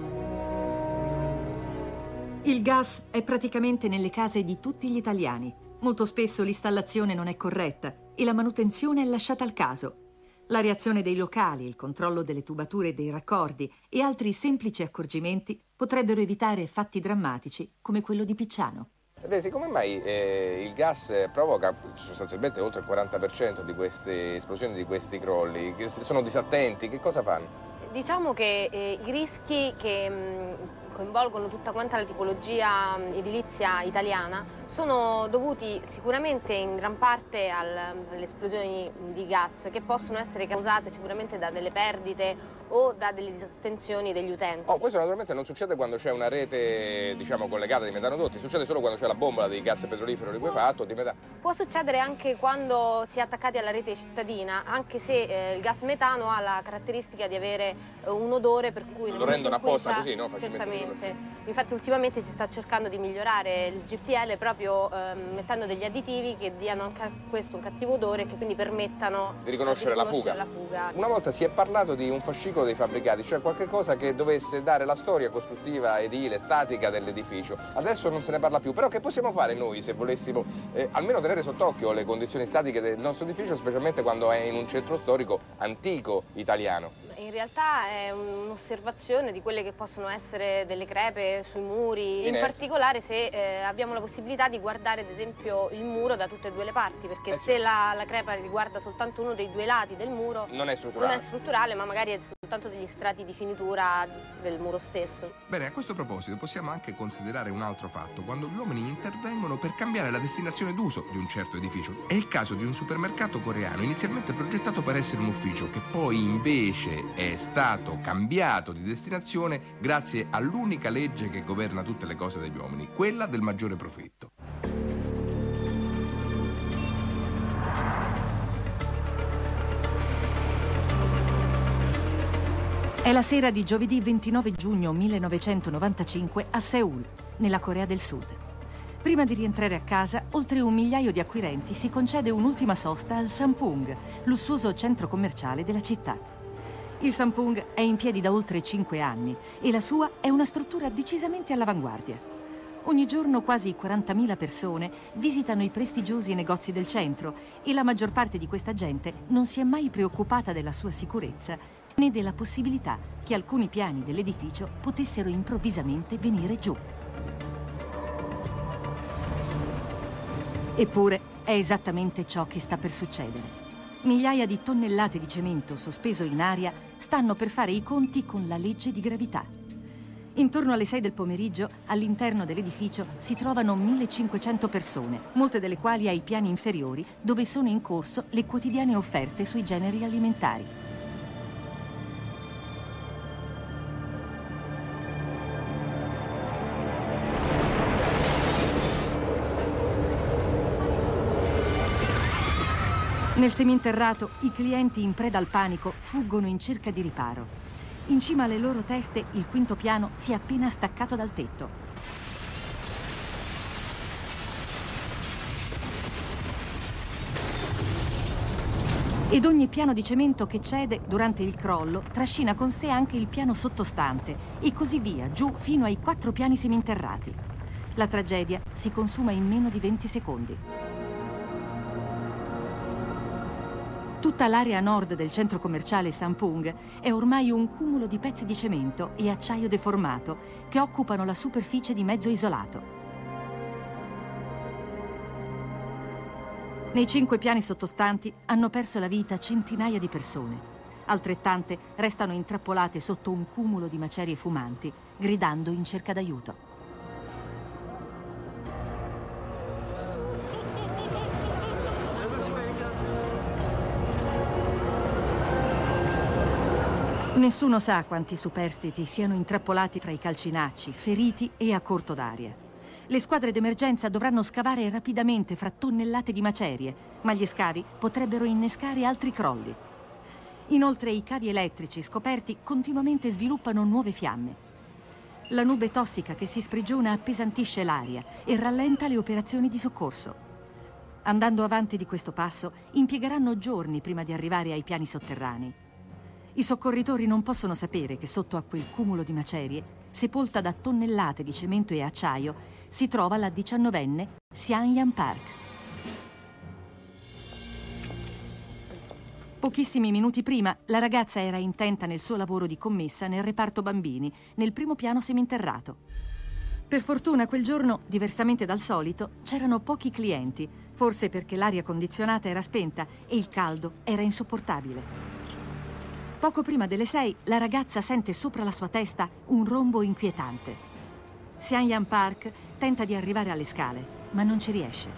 Il gas è praticamente nelle case di tutti gli italiani. Molto spesso l'installazione non è corretta e la manutenzione è lasciata al caso. La reazione dei locali, il controllo delle tubature e dei raccordi e altri semplici accorgimenti potrebbero evitare fatti drammatici come quello di Picciano. Desi, come mai il gas provoca sostanzialmente oltre il 40% di queste esplosioni, di questi crolli? Sono disattenti? Che cosa fanno? Diciamo che i rischi che coinvolgono tutta quanta la tipologia edilizia italiana sono dovuti sicuramente in gran parte alle esplosioni di gas che possono essere causate sicuramente da delle perdite o da delle disattenzioni degli utenti. Questo naturalmente non succede quando c'è una rete, diciamo, collegata di metanodotti, succede solo quando c'è la bombola di gas petrolifero liquefatto o di metano. Può succedere anche quando si è attaccati alla rete cittadina, anche se il gas metano ha la caratteristica di avere un odore per cui... Lo rendono apposta così, no? Certamente. Infatti ultimamente si sta cercando di migliorare il GPL proprio mettendo degli additivi che diano anche a questo un cattivo odore e che quindi permettano di riconoscere la fuga. Una volta si è parlato di un fascicolo dei fabbricati, cioè qualche cosa che dovesse dare la storia costruttiva, edile, statica dell'edificio. Adesso non se ne parla più, però che possiamo fare noi se volessimo almeno tenere sott'occhio le condizioni statiche del nostro edificio, specialmente quando è in un centro storico antico italiano? In realtà è un'osservazione di quelle che possono essere delle crepe sui muri, in particolare se abbiamo la possibilità di guardare ad esempio il muro da tutte e due le parti, perché se la crepa riguarda soltanto uno dei due lati del muro non è strutturale, ma magari è soltanto degli strati di finitura del muro stesso. Bene, a questo proposito possiamo anche considerare un altro fatto, quando gli uomini intervengono per cambiare la destinazione d'uso di un certo edificio. È il caso di un supermercato coreano inizialmente progettato per essere un ufficio che poi invece è stato cambiato di destinazione grazie all'unica legge che governa tutte le cose degli uomini, quella del maggiore profitto. È la sera di giovedì 29 giugno 1995 a Seul, nella Corea del Sud. Prima di rientrare a casa, oltre 1 migliaio di acquirenti si concede un'ultima sosta al Sampoong, lussuoso centro commerciale della città. Il Sampoong è in piedi da oltre 5 anni e la sua è una struttura decisamente all'avanguardia. Ogni giorno quasi 40.000 persone visitano i prestigiosi negozi del centro e la maggior parte di questa gente non si è mai preoccupata della sua sicurezza né della possibilità che alcuni piani dell'edificio potessero improvvisamente venire giù. Eppure è esattamente ciò che sta per succedere. Migliaia di tonnellate di cemento sospeso in aria stanno per fare i conti con la legge di gravità. Intorno alle 6 del pomeriggio, all'interno dell'edificio si trovano 1.500 persone, molte delle quali ai piani inferiori, dove sono in corso le quotidiane offerte sui generi alimentari. Nel seminterrato, i clienti in preda al panico fuggono in cerca di riparo. In cima alle loro teste, il quinto piano si è appena staccato dal tetto. Ed ogni piano di cemento che cede durante il crollo trascina con sé anche il piano sottostante e così via, giù fino ai 4 piani seminterrati. La tragedia si consuma in meno di 20 secondi. Tutta l'area nord del centro commerciale Sampung è ormai un cumulo di pezzi di cemento e acciaio deformato che occupano la superficie di mezzo isolato. Nei 5 piani sottostanti hanno perso la vita centinaia di persone. Altrettante restano intrappolate sotto un cumulo di macerie fumanti, gridando in cerca d'aiuto. Nessuno sa quanti superstiti siano intrappolati fra i calcinacci, feriti e a corto d'aria. Le squadre d'emergenza dovranno scavare rapidamente fra tonnellate di macerie, ma gli scavi potrebbero innescare altri crolli. Inoltre i cavi elettrici scoperti continuamente sviluppano nuove fiamme. La nube tossica che si sprigiona appesantisce l'aria e rallenta le operazioni di soccorso. Andando avanti di questo passo, impiegheranno giorni prima di arrivare ai piani sotterranei. I soccorritori non possono sapere che sotto a quel cumulo di macerie, sepolta da tonnellate di cemento e acciaio, si trova la 19enne Sian Yan Park. Pochissimi minuti prima, la ragazza era intenta nel suo lavoro di commessa nel reparto bambini, nel primo piano seminterrato. Per fortuna quel giorno, diversamente dal solito, c'erano pochi clienti, forse perché l'aria condizionata era spenta e il caldo era insopportabile. Poco prima delle 6, la ragazza sente sopra la sua testa un rombo inquietante. Sian Yan Park tenta di arrivare alle scale, ma non ci riesce.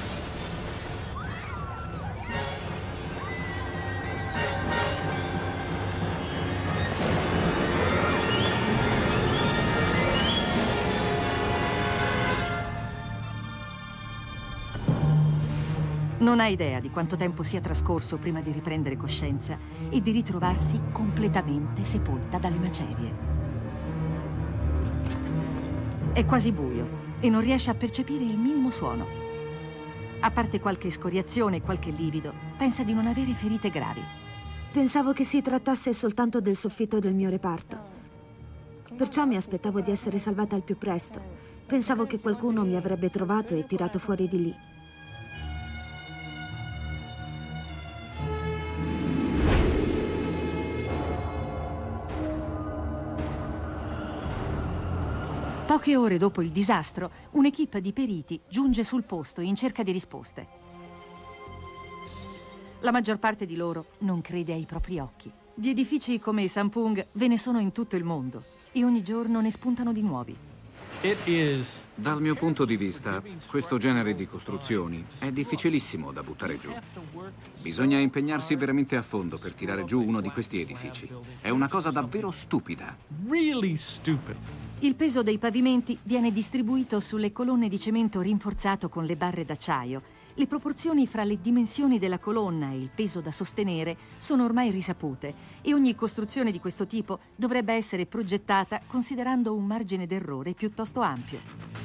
Non ha idea di quanto tempo sia trascorso prima di riprendere coscienza e di ritrovarsi completamente sepolta dalle macerie. È quasi buio e non riesce a percepire il minimo suono. A parte qualche scoriazione e qualche livido, pensa di non avere ferite gravi. Pensavo che si trattasse soltanto del soffitto del mio reparto. Perciò mi aspettavo di essere salvata al più presto. Pensavo che qualcuno mi avrebbe trovato e tirato fuori di lì. Poche ore dopo il disastro, un'equipe di periti giunge sul posto in cerca di risposte. La maggior parte di loro non crede ai propri occhi. Di edifici come il Sampung ve ne sono in tutto il mondo e ogni giorno ne spuntano di nuovi. Dal mio punto di vista, questo genere di costruzioni è difficilissimo da buttare giù. Bisogna impegnarsi veramente a fondo per tirare giù uno di questi edifici. È una cosa davvero stupida. Il peso dei pavimenti viene distribuito sulle colonne di cemento rinforzato con le barre d'acciaio. Le proporzioni fra le dimensioni della colonna e il peso da sostenere sono ormai risapute e ogni costruzione di questo tipo dovrebbe essere progettata considerando un margine d'errore piuttosto ampio.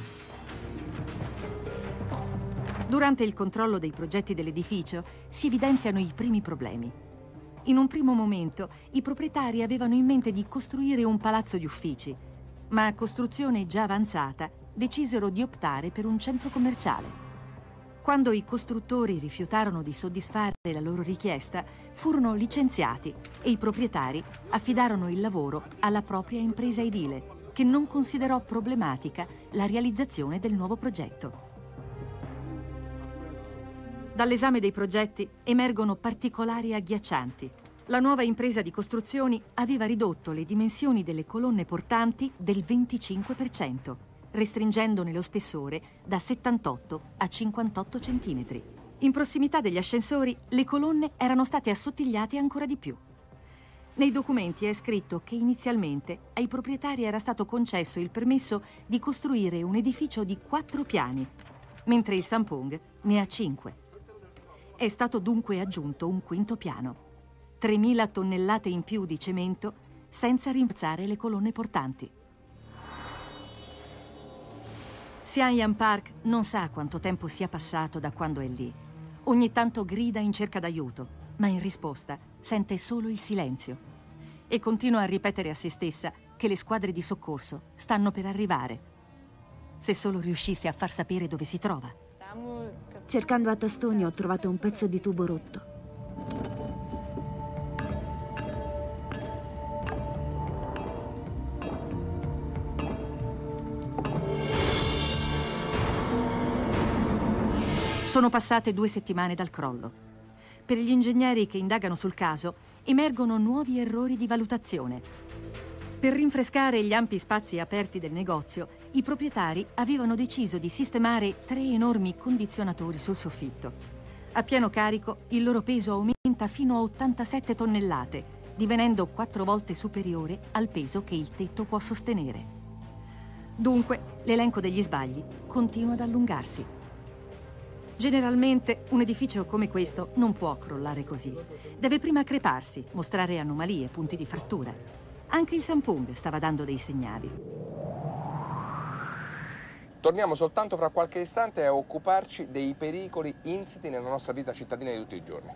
Durante il controllo dei progetti dell'edificio si evidenziano i primi problemi. In un primo momento i proprietari avevano in mente di costruire un palazzo di uffici, ma a costruzione già avanzata decisero di optare per un centro commerciale. Quando i costruttori rifiutarono di soddisfare la loro richiesta, furono licenziati e i proprietari affidarono il lavoro alla propria impresa edile, che non considerò problematica la realizzazione del nuovo progetto. Dall'esame dei progetti emergono particolari agghiaccianti. La nuova impresa di costruzioni aveva ridotto le dimensioni delle colonne portanti del 25%. Restringendone lo spessore da 78 a 58 centimetri. In prossimità degli ascensori, le colonne erano state assottigliate ancora di più. Nei documenti è scritto che inizialmente ai proprietari era stato concesso il permesso di costruire un edificio di 4 piani, mentre il Sampung ne ha 5. È stato dunque aggiunto un quinto piano. 3.000 tonnellate in più di cemento senza rinforzare le colonne portanti. Sian Yan Park non sa quanto tempo sia passato da quando è lì. Ogni tanto grida in cerca d'aiuto, ma in risposta sente solo il silenzio e continua a ripetere a se stessa che le squadre di soccorso stanno per arrivare. Se solo riuscisse a far sapere dove si trova. Cercando a tastoni ho trovato un pezzo di tubo rotto. Sono passate 2 settimane dal crollo. Per gli ingegneri che indagano sul caso emergono nuovi errori di valutazione. Per rinfrescare gli ampi spazi aperti del negozio, i proprietari avevano deciso di sistemare 3 enormi condizionatori sul soffitto. A pieno carico il loro peso aumenta fino a 87 tonnellate, divenendo 4 volte superiore al peso che il tetto può sostenere. Dunque, l'elenco degli sbagli continua ad allungarsi. Generalmente un edificio come questo non può crollare così. Deve prima creparsi, mostrare anomalie, punti di frattura. Anche il Sampung stava dando dei segnali. Torniamo soltanto fra qualche istante a occuparci dei pericoli insiti nella nostra vita cittadina di tutti i giorni.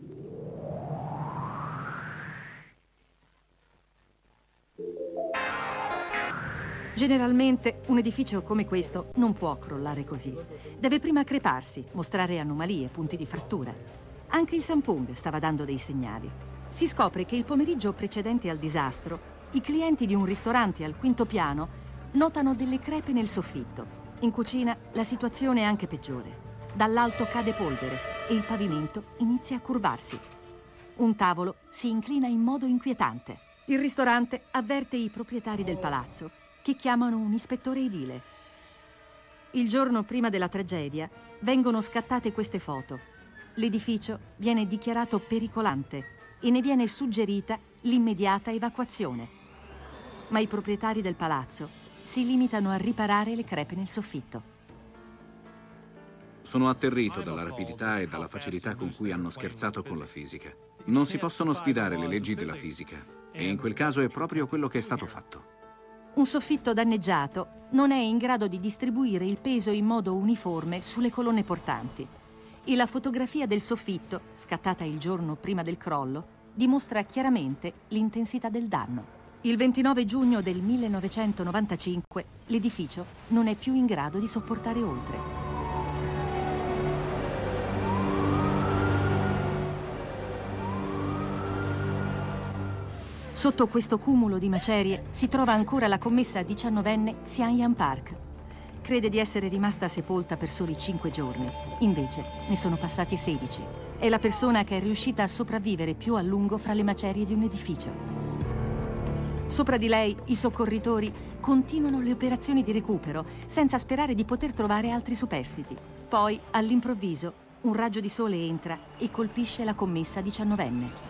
Generalmente un edificio come questo non può crollare così. Deve prima creparsi, mostrare anomalie, punti di frattura. Anche il Sampung stava dando dei segnali. Si scopre che il pomeriggio precedente al disastro, i clienti di un ristorante al 5° piano notano delle crepe nel soffitto. In cucina la situazione è anche peggiore. Dall'alto cade polvere e il pavimento inizia a curvarsi. Un tavolo si inclina in modo inquietante. Il ristorante avverte i proprietari del palazzo, che chiamano un ispettore edile. Il giorno prima della tragedia vengono scattate queste foto. L'edificio viene dichiarato pericolante e ne viene suggerita l'immediata evacuazione. Ma i proprietari del palazzo si limitano a riparare le crepe nel soffitto. Sono atterrito dalla rapidità e dalla facilità con cui hanno scherzato con la fisica. Non si possono sfidare le leggi della fisica e in quel caso è proprio quello che è stato fatto. Un soffitto danneggiato non è in grado di distribuire il peso in modo uniforme sulle colonne portanti e la fotografia del soffitto, scattata il giorno prima del crollo, dimostra chiaramente l'intensità del danno. Il 29 giugno del 1995 l'edificio non è più in grado di sopportare oltre. Sotto questo cumulo di macerie si trova ancora la commessa 19enne Sian-Yan Park. Crede di essere rimasta sepolta per soli 5 giorni, invece ne sono passati 16. È la persona che è riuscita a sopravvivere più a lungo fra le macerie di un edificio. Sopra di lei i soccorritori continuano le operazioni di recupero senza sperare di poter trovare altri superstiti. Poi, all'improvviso, un raggio di sole entra e colpisce la commessa 19enne.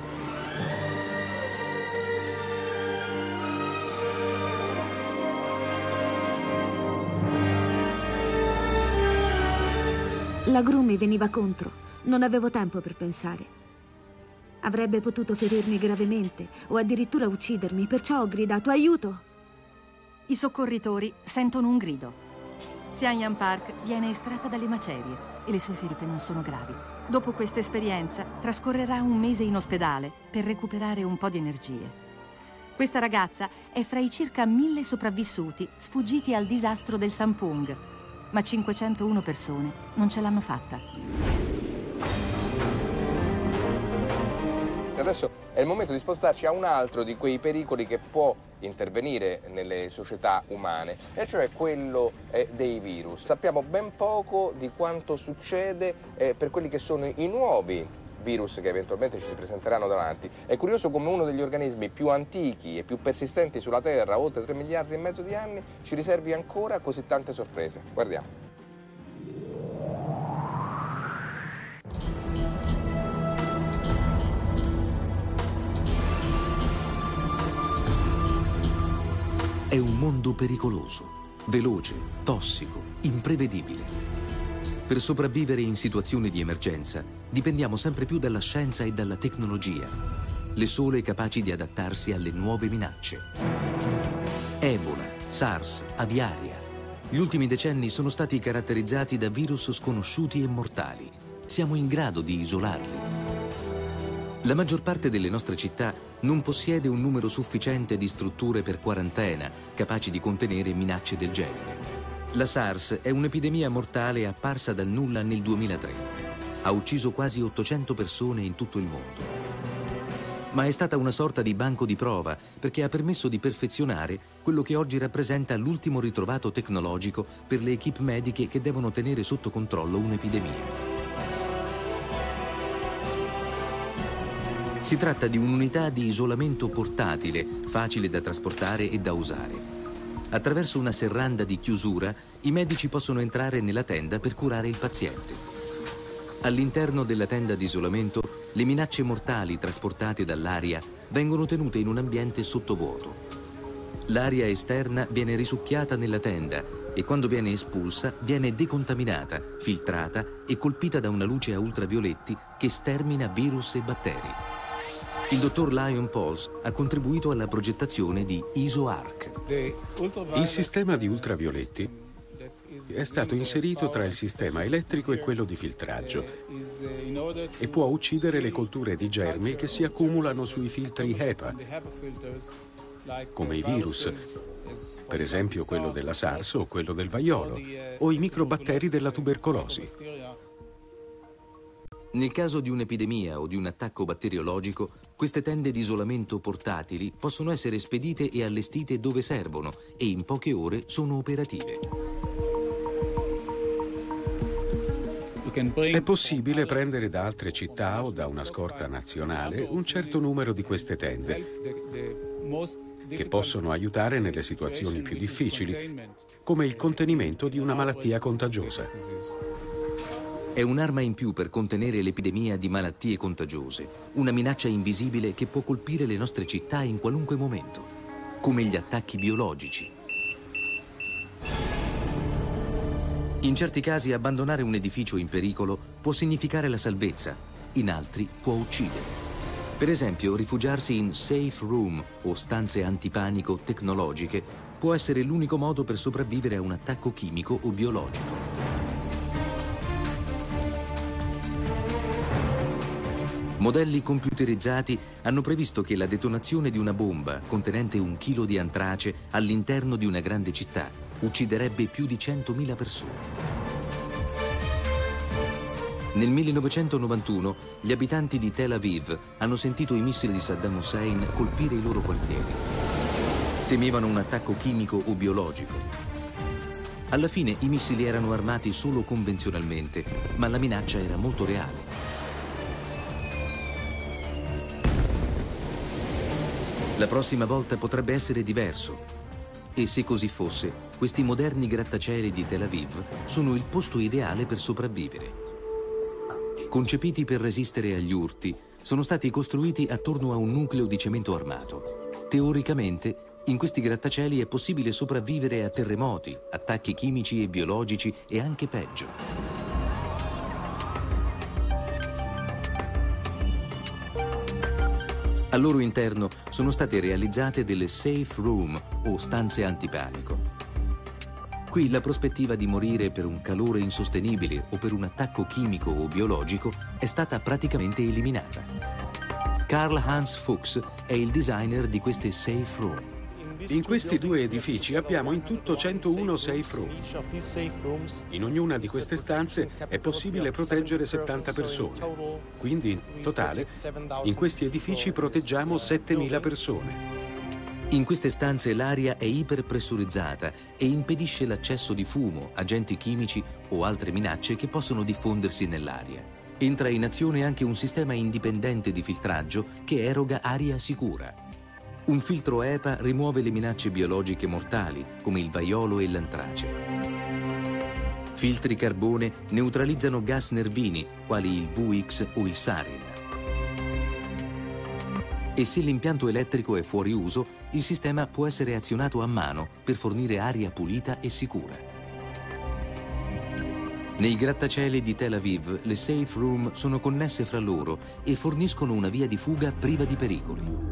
La gru mi veniva contro. Non avevo tempo per pensare. Avrebbe potuto ferirmi gravemente o addirittura uccidermi, perciò ho gridato aiuto. I soccorritori sentono un grido. Sian-Yan Park viene estratta dalle macerie e le sue ferite non sono gravi. Dopo questa esperienza trascorrerà un mese in ospedale per recuperare un po' di energie. Questa ragazza è fra i circa 1000 sopravvissuti sfuggiti al disastro del Sampung, ma 501 persone non ce l'hanno fatta. E adesso è il momento di spostarci a un altro di quei pericoli che può intervenire nelle società umane, e cioè quello dei virus. Sappiamo ben poco di quanto succede per quelli che sono i nuovi virus che eventualmente ci si presenteranno davanti. È curioso come uno degli organismi più antichi e più persistenti sulla Terra, oltre 3,5 miliardi di anni, ci riservi ancora così tante sorprese. Guardiamo. È un mondo pericoloso, veloce, tossico, imprevedibile. Per sopravvivere in situazioni di emergenza dipendiamo sempre più dalla scienza e dalla tecnologia, le sole capaci di adattarsi alle nuove minacce. Ebola, SARS, aviaria. Gli ultimi decenni sono stati caratterizzati da virus sconosciuti e mortali. Siamo in grado di isolarli. La maggior parte delle nostre città non possiede un numero sufficiente di strutture per quarantena capaci di contenere minacce del genere. La SARS è un'epidemia mortale apparsa dal nulla nel 2003. Ha ucciso quasi 800 persone in tutto il mondo. Ma è stata una sorta di banco di prova perché ha permesso di perfezionare quello che oggi rappresenta l'ultimo ritrovato tecnologico per le equip mediche che devono tenere sotto controllo un'epidemia. Si tratta di un'unità di isolamento portatile, facile da trasportare e da usare. Attraverso una serranda di chiusura, i medici possono entrare nella tenda per curare il paziente. All'interno della tenda di isolamento, le minacce mortali trasportate dall'aria vengono tenute in un ambiente sottovuoto. L'aria esterna viene risucchiata nella tenda e quando viene espulsa viene decontaminata, filtrata e colpita da una luce a ultravioletti che stermina virus e batteri. Il dottor Lion Pauls ha contribuito alla progettazione di ISO-ARC. Il sistema di ultravioletti è stato inserito tra il sistema elettrico e quello di filtraggio e può uccidere le colture di germi che si accumulano sui filtri HEPA, come i virus, per esempio quello della SARS o quello del vaiolo, o i microbatteri della tubercolosi. Nel caso di un'epidemia o di un attacco batteriologico, queste tende di isolamento portatili possono essere spedite e allestite dove servono e in poche ore sono operative. È possibile prendere da altre città o da una scorta nazionale un certo numero di queste tende che possono aiutare nelle situazioni più difficili, come il contenimento di una malattia contagiosa. È un'arma in più per contenere l'epidemia di malattie contagiose, una minaccia invisibile che può colpire le nostre città in qualunque momento, come gli attacchi biologici. In certi casi abbandonare un edificio in pericolo può significare la salvezza, in altri può uccidere. Per esempio, rifugiarsi in safe room o stanze antipanico tecnologiche può essere l'unico modo per sopravvivere a un attacco chimico o biologico. Modelli computerizzati hanno previsto che la detonazione di una bomba contenente 1 chilo di antrace all'interno di una grande città ucciderebbe più di 100.000 persone. Nel 1991 gli abitanti di Tel Aviv hanno sentito i missili di Saddam Hussein colpire i loro quartieri. Temevano un attacco chimico o biologico. Alla fine i missili erano armati solo convenzionalmente, ma la minaccia era molto reale. La prossima volta potrebbe essere diverso. E se così fosse, questi moderni grattacieli di Tel Aviv sono il posto ideale per sopravvivere. Concepiti per resistere agli urti, sono stati costruiti attorno a un nucleo di cemento armato. Teoricamente, in questi grattacieli è possibile sopravvivere a terremoti, attacchi chimici e biologici e anche peggio. Al loro interno sono state realizzate delle safe room o stanze antipanico. Qui la prospettiva di morire per un calore insostenibile o per un attacco chimico o biologico è stata praticamente eliminata. Karl-Heinz Fuchs è il designer di queste safe room. In questi 2 edifici abbiamo in tutto 101 safe room. In ognuna di queste stanze è possibile proteggere 70 persone. Quindi, in totale, in questi edifici proteggiamo 7.000 persone. In queste stanze l'aria è iperpressurizzata e impedisce l'accesso di fumo, agenti chimici o altre minacce che possono diffondersi nell'aria. Entra in azione anche un sistema indipendente di filtraggio che eroga aria sicura. Un filtro EPA rimuove le minacce biologiche mortali, come il vaiolo e l'antrace. Filtri carbone neutralizzano gas nervini, quali il VX o il sarin. E se l'impianto elettrico è fuori uso, il sistema può essere azionato a mano per fornire aria pulita e sicura. Nei grattacieli di Tel Aviv, le safe room sono connesse fra loro e forniscono una via di fuga priva di pericoli.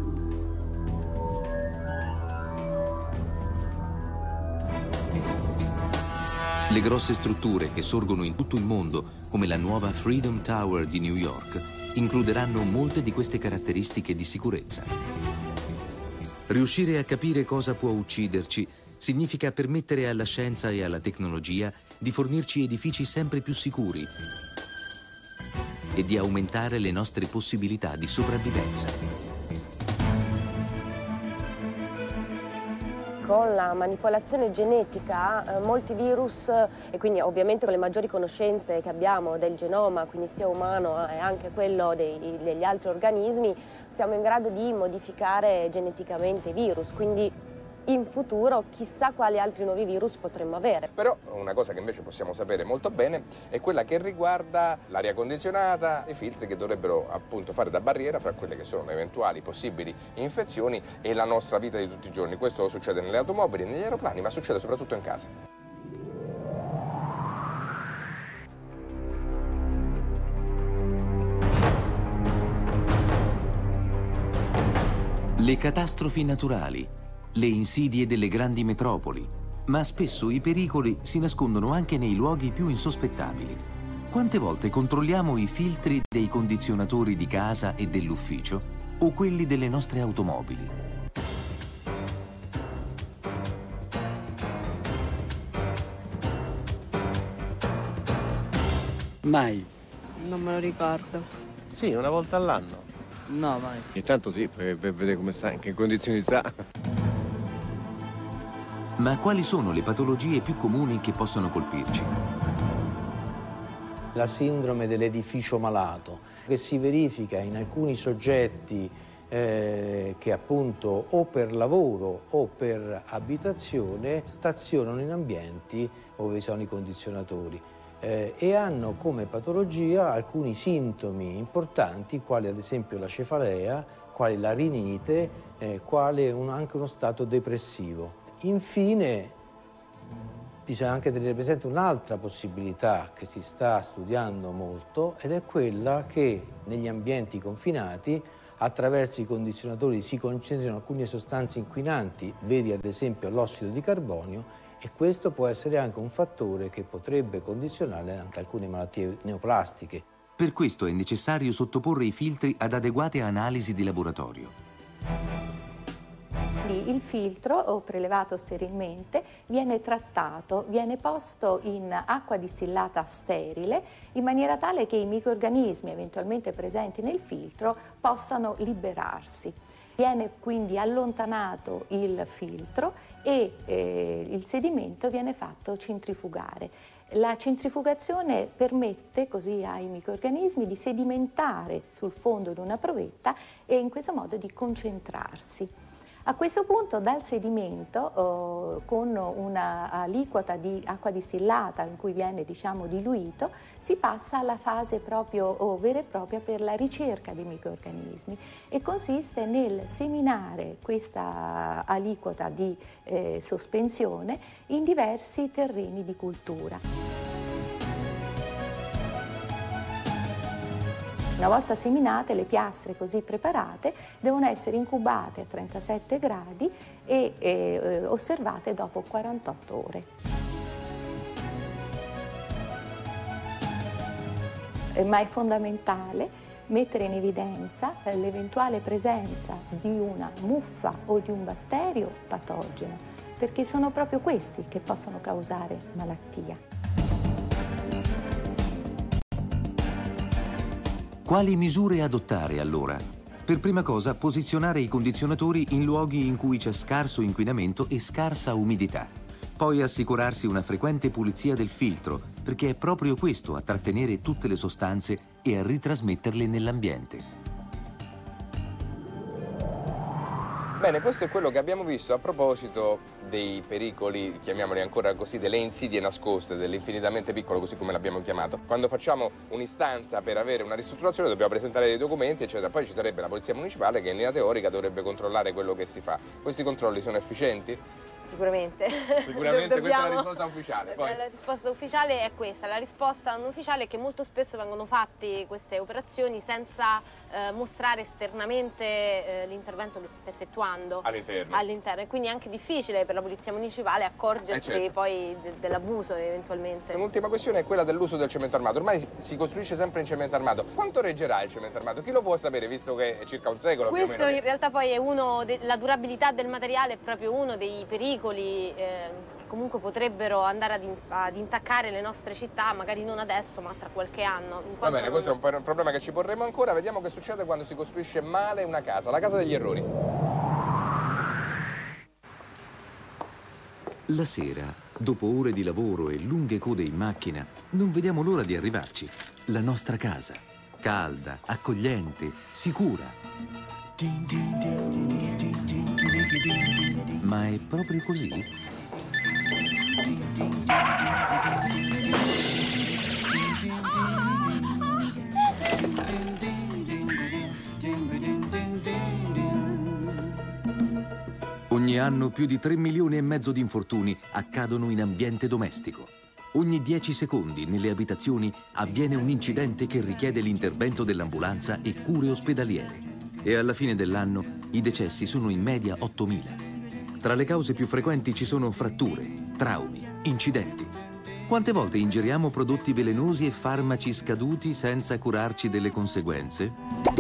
Le grosse strutture che sorgono in tutto il mondo, come la nuova Freedom Tower di New York, includeranno molte di queste caratteristiche di sicurezza. Riuscire a capire cosa può ucciderci significa permettere alla scienza e alla tecnologia di fornirci edifici sempre più sicuri e di aumentare le nostre possibilità di sopravvivenza. Con la manipolazione genetica molti virus, e quindi ovviamente con le maggiori conoscenze che abbiamo del genoma, quindi sia umano e anche quello degli altri organismi, siamo in grado di modificare geneticamente i virus, quindi in futuro chissà quali altri nuovi virus potremmo avere. Però una cosa che invece possiamo sapere molto bene è quella che riguarda l'aria condizionata, i filtri che dovrebbero appunto fare da barriera fra quelle che sono eventuali possibili infezioni e la nostra vita di tutti i giorni. Questo succede nelle automobili, negli aeroplani, ma succede soprattutto in casa. Le catastrofi naturali, le insidie delle grandi metropoli, ma spesso i pericoli si nascondono anche nei luoghi più insospettabili. Quante volte controlliamo i filtri dei condizionatori di casa e dell'ufficio o quelli delle nostre automobili? Mai. Non me lo ricordo. Sì, una volta all'anno. No, mai. Ogni tanto sì, per vedere come sta, in che condizioni sta. Ma quali sono le patologie più comuni che possono colpirci? La sindrome dell'edificio malato, che si verifica in alcuni soggetti che appunto o per lavoro o per abitazione stazionano in ambienti dove vi sono i condizionatori e hanno come patologia alcuni sintomi importanti, quali ad esempio la cefalea, quali la rinite, quale anche uno stato depressivo. Infine, bisogna anche tenere presente un'altra possibilità che si sta studiando molto ed è quella che negli ambienti confinati attraverso i condizionatori si concentrano alcune sostanze inquinanti, vedi ad esempio l'ossido di carbonio, e questo può essere anche un fattore che potrebbe condizionare anche alcune malattie neoplastiche. Per questo è necessario sottoporre i filtri ad adeguate analisi di laboratorio. Il filtro, prelevato sterilmente, viene trattato, viene posto in acqua distillata sterile in maniera tale che i microrganismi eventualmente presenti nel filtro possano liberarsi. Viene quindi allontanato il filtro e il sedimento viene fatto centrifugare. La centrifugazione permette così ai microrganismi di sedimentare sul fondo di una provetta e in questo modo di concentrarsi. A questo punto dal sedimento, con una aliquota di acqua distillata in cui viene diluito, si passa alla fase proprio vera e propria per la ricerca dei microrganismi e consiste nel seminare questa aliquota di sospensione in diversi terreni di cultura. Una volta seminate, le piastre così preparate devono essere incubate a 37 gradi e osservate dopo 48 ore. Ma è fondamentale mettere in evidenza l'eventuale presenza di una muffa o di un batterio patogeno, perché sono proprio questi che possono causare malattia. Quali misure adottare allora? Per prima cosa, posizionare i condizionatori in luoghi in cui c'è scarso inquinamento e scarsa umidità. Poi assicurarsi una frequente pulizia del filtro, perché è proprio questo a trattenere tutte le sostanze e a ritrasmetterle nell'ambiente. Bene, questo è quello che abbiamo visto a proposito dei pericoli, chiamiamoli ancora così, delle insidie nascoste, dell'infinitamente piccolo, così come l'abbiamo chiamato. Quando facciamo un'istanza per avere una ristrutturazione dobbiamo presentare dei documenti, eccetera. Poi ci sarebbe la polizia municipale che in linea teorica dovrebbe controllare quello che si fa. Questi controlli sono efficienti? Sicuramente. Sicuramente questa è la risposta ufficiale. Poi. La risposta ufficiale è questa. La risposta non ufficiale è che molto spesso vengono fatte queste operazioni senza mostrare esternamente l'intervento che si sta effettuando all'interno. E quindi è anche difficile per la polizia municipale accorgersi poi dell'abuso eventualmente. Un'ultima questione è quella dell'uso del cemento armato. Ormai si costruisce sempre in cemento armato. Quanto reggerà il cemento armato? Chi lo può sapere, visto che è circa un secolo Questo più o meno? In realtà poi è la durabilità del materiale è proprio uno dei pericoli che comunque potrebbero andare ad intaccare le nostre città, magari non adesso ma tra qualche anno. Va bene, questo è un problema che ci porremo ancora. Vediamo che succede quando si costruisce male una casa, la casa degli errori. La sera, dopo ore di lavoro e lunghe code in macchina, non vediamo l'ora di arrivarci. La nostra casa, calda, accogliente, sicura. Ma è proprio così? Ogni anno più di 3,5 milioni di infortuni accadono in ambiente domestico. Ogni 10 secondi nelle abitazioni avviene un incidente che richiede l'intervento dell'ambulanza e cure ospedaliere. E alla fine dell'anno i decessi sono in media 8.000. Tra le cause più frequenti ci sono fratture, traumi, incidenti. Quante volte ingeriamo prodotti velenosi e farmaci scaduti senza curarci delle conseguenze?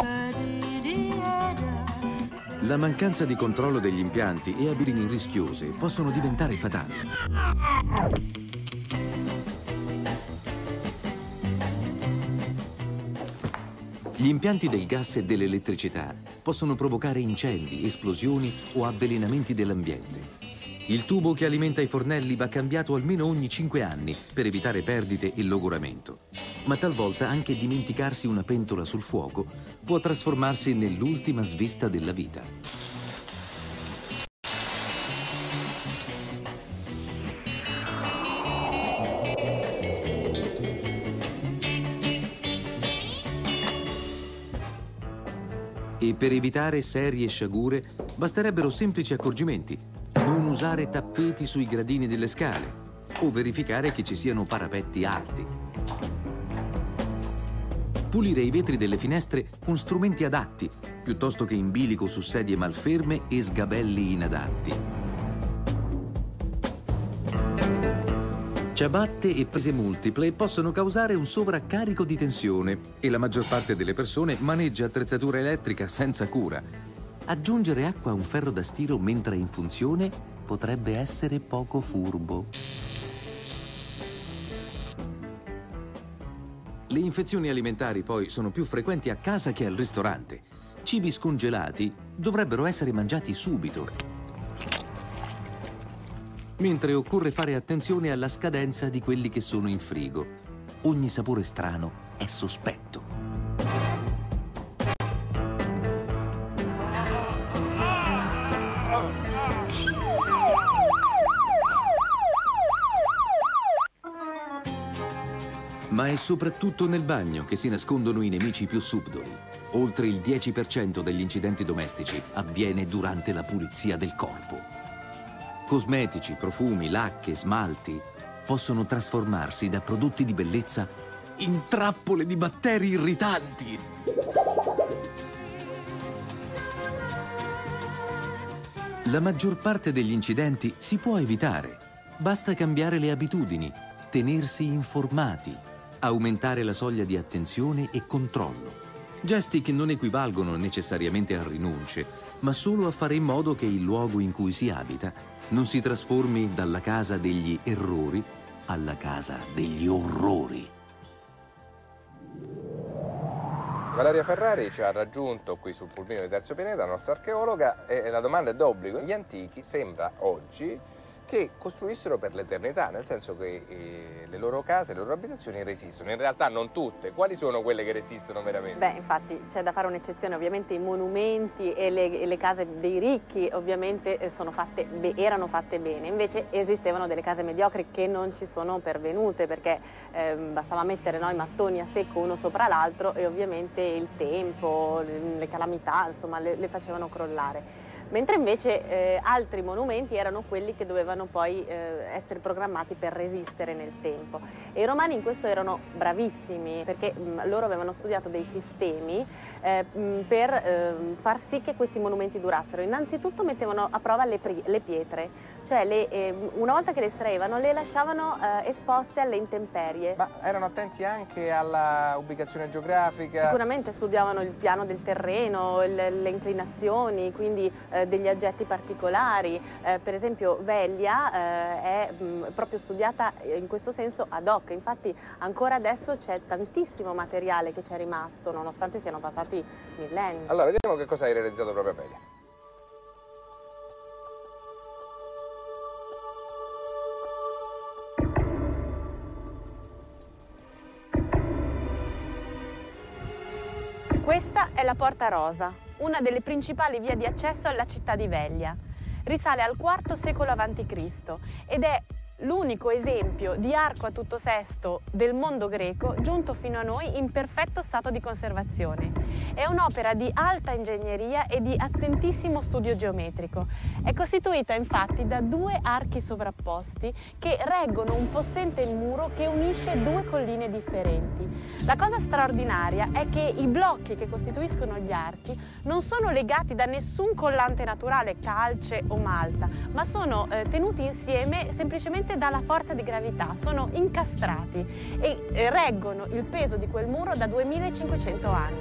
La mancanza di controllo degli impianti e abitudini rischiose possono diventare fatali. Gli impianti del gas e dell'elettricità possono provocare incendi, esplosioni o avvelenamenti dell'ambiente. Il tubo che alimenta i fornelli va cambiato almeno ogni 5 anni per evitare perdite e logoramento. Ma talvolta anche dimenticarsi una pentola sul fuoco può trasformarsi nell'ultima svista della vita. E per evitare serie sciagure basterebbero semplici accorgimenti: non usare tappeti sui gradini delle scale o verificare che ci siano parapetti alti. Pulire i vetri delle finestre con strumenti adatti piuttosto che in bilico su sedie malferme e sgabelli inadatti. Ciabatte e prese multiple possono causare un sovraccarico di tensione e la maggior parte delle persone maneggia attrezzatura elettrica senza cura. Aggiungere acqua a un ferro da stiro mentre è in funzione potrebbe essere poco furbo. Le infezioni alimentari poi sono più frequenti a casa che al ristorante. Cibi scongelati dovrebbero essere mangiati subito, mentre occorre fare attenzione alla scadenza di quelli che sono in frigo. Ogni sapore strano è sospetto. Ma è soprattutto nel bagno che si nascondono i nemici più subdoli. Oltre il 10% degli incidenti domestici avviene durante la pulizia del corpo. Cosmetici, profumi, lacche, smalti possono trasformarsi da prodotti di bellezza in trappole di batteri irritanti. La maggior parte degli incidenti si può evitare. Basta cambiare le abitudini, tenersi informati, aumentare la soglia di attenzione e controllo. Gesti che non equivalgono necessariamente a rinunce, ma solo a fare in modo che il luogo in cui si abita non si trasformi dalla casa degli errori alla casa degli orrori. Valeria Ferrari ci ha raggiunto qui sul pulmino di Terzo Pineta, la nostra archeologa, e la domanda è d'obbligo. Gli antichi sembra oggi che costruissero per l'eternità, nel senso che le loro case, le loro abitazioni resistono. In realtà non tutte. Quali sono quelle che resistono veramente? Beh, infatti c'è da fare un'eccezione. Ovviamente i monumenti e le case dei ricchi ovviamente erano fatte bene. Invece esistevano delle case mediocri che non ci sono pervenute, perché bastava mettere i mattoni a secco uno sopra l'altro e ovviamente il tempo, le calamità, insomma, le facevano crollare. mentre invece altri monumenti erano quelli che dovevano poi essere programmati per resistere nel tempo. E i romani in questo erano bravissimi, perché loro avevano studiato dei sistemi per far sì che questi monumenti durassero. Innanzitutto mettevano a prova le pietre, cioè una volta che le estraevano le lasciavano esposte alle intemperie. Ma erano attenti anche alla ubicazione geografica? Sicuramente studiavano il piano del terreno, le inclinazioni, quindi degli aggetti particolari. Per esempio Velia è proprio studiata in questo senso ad hoc, infatti ancora adesso c'è tantissimo materiale che ci è rimasto, nonostante siano passati millenni. Allora, vediamo che cosa hai realizzato proprio a Velia. Questa è la Porta Rosa, una delle principali vie di accesso alla città di Velia. Risale al IV secolo a.C. ed è l'unico esempio di arco a tutto sesto del mondo greco giunto fino a noi in perfetto stato di conservazione. È un'opera di alta ingegneria e di attentissimo studio geometrico. È costituita infatti da 2 archi sovrapposti che reggono un possente muro che unisce 2 colline differenti. La cosa straordinaria è che i blocchi che costituiscono gli archi non sono legati da nessun collante naturale, calce o malta, ma sono tenuti insieme semplicemente dalla forza di gravità, sono incastrati e reggono il peso di quel muro da 2500 anni.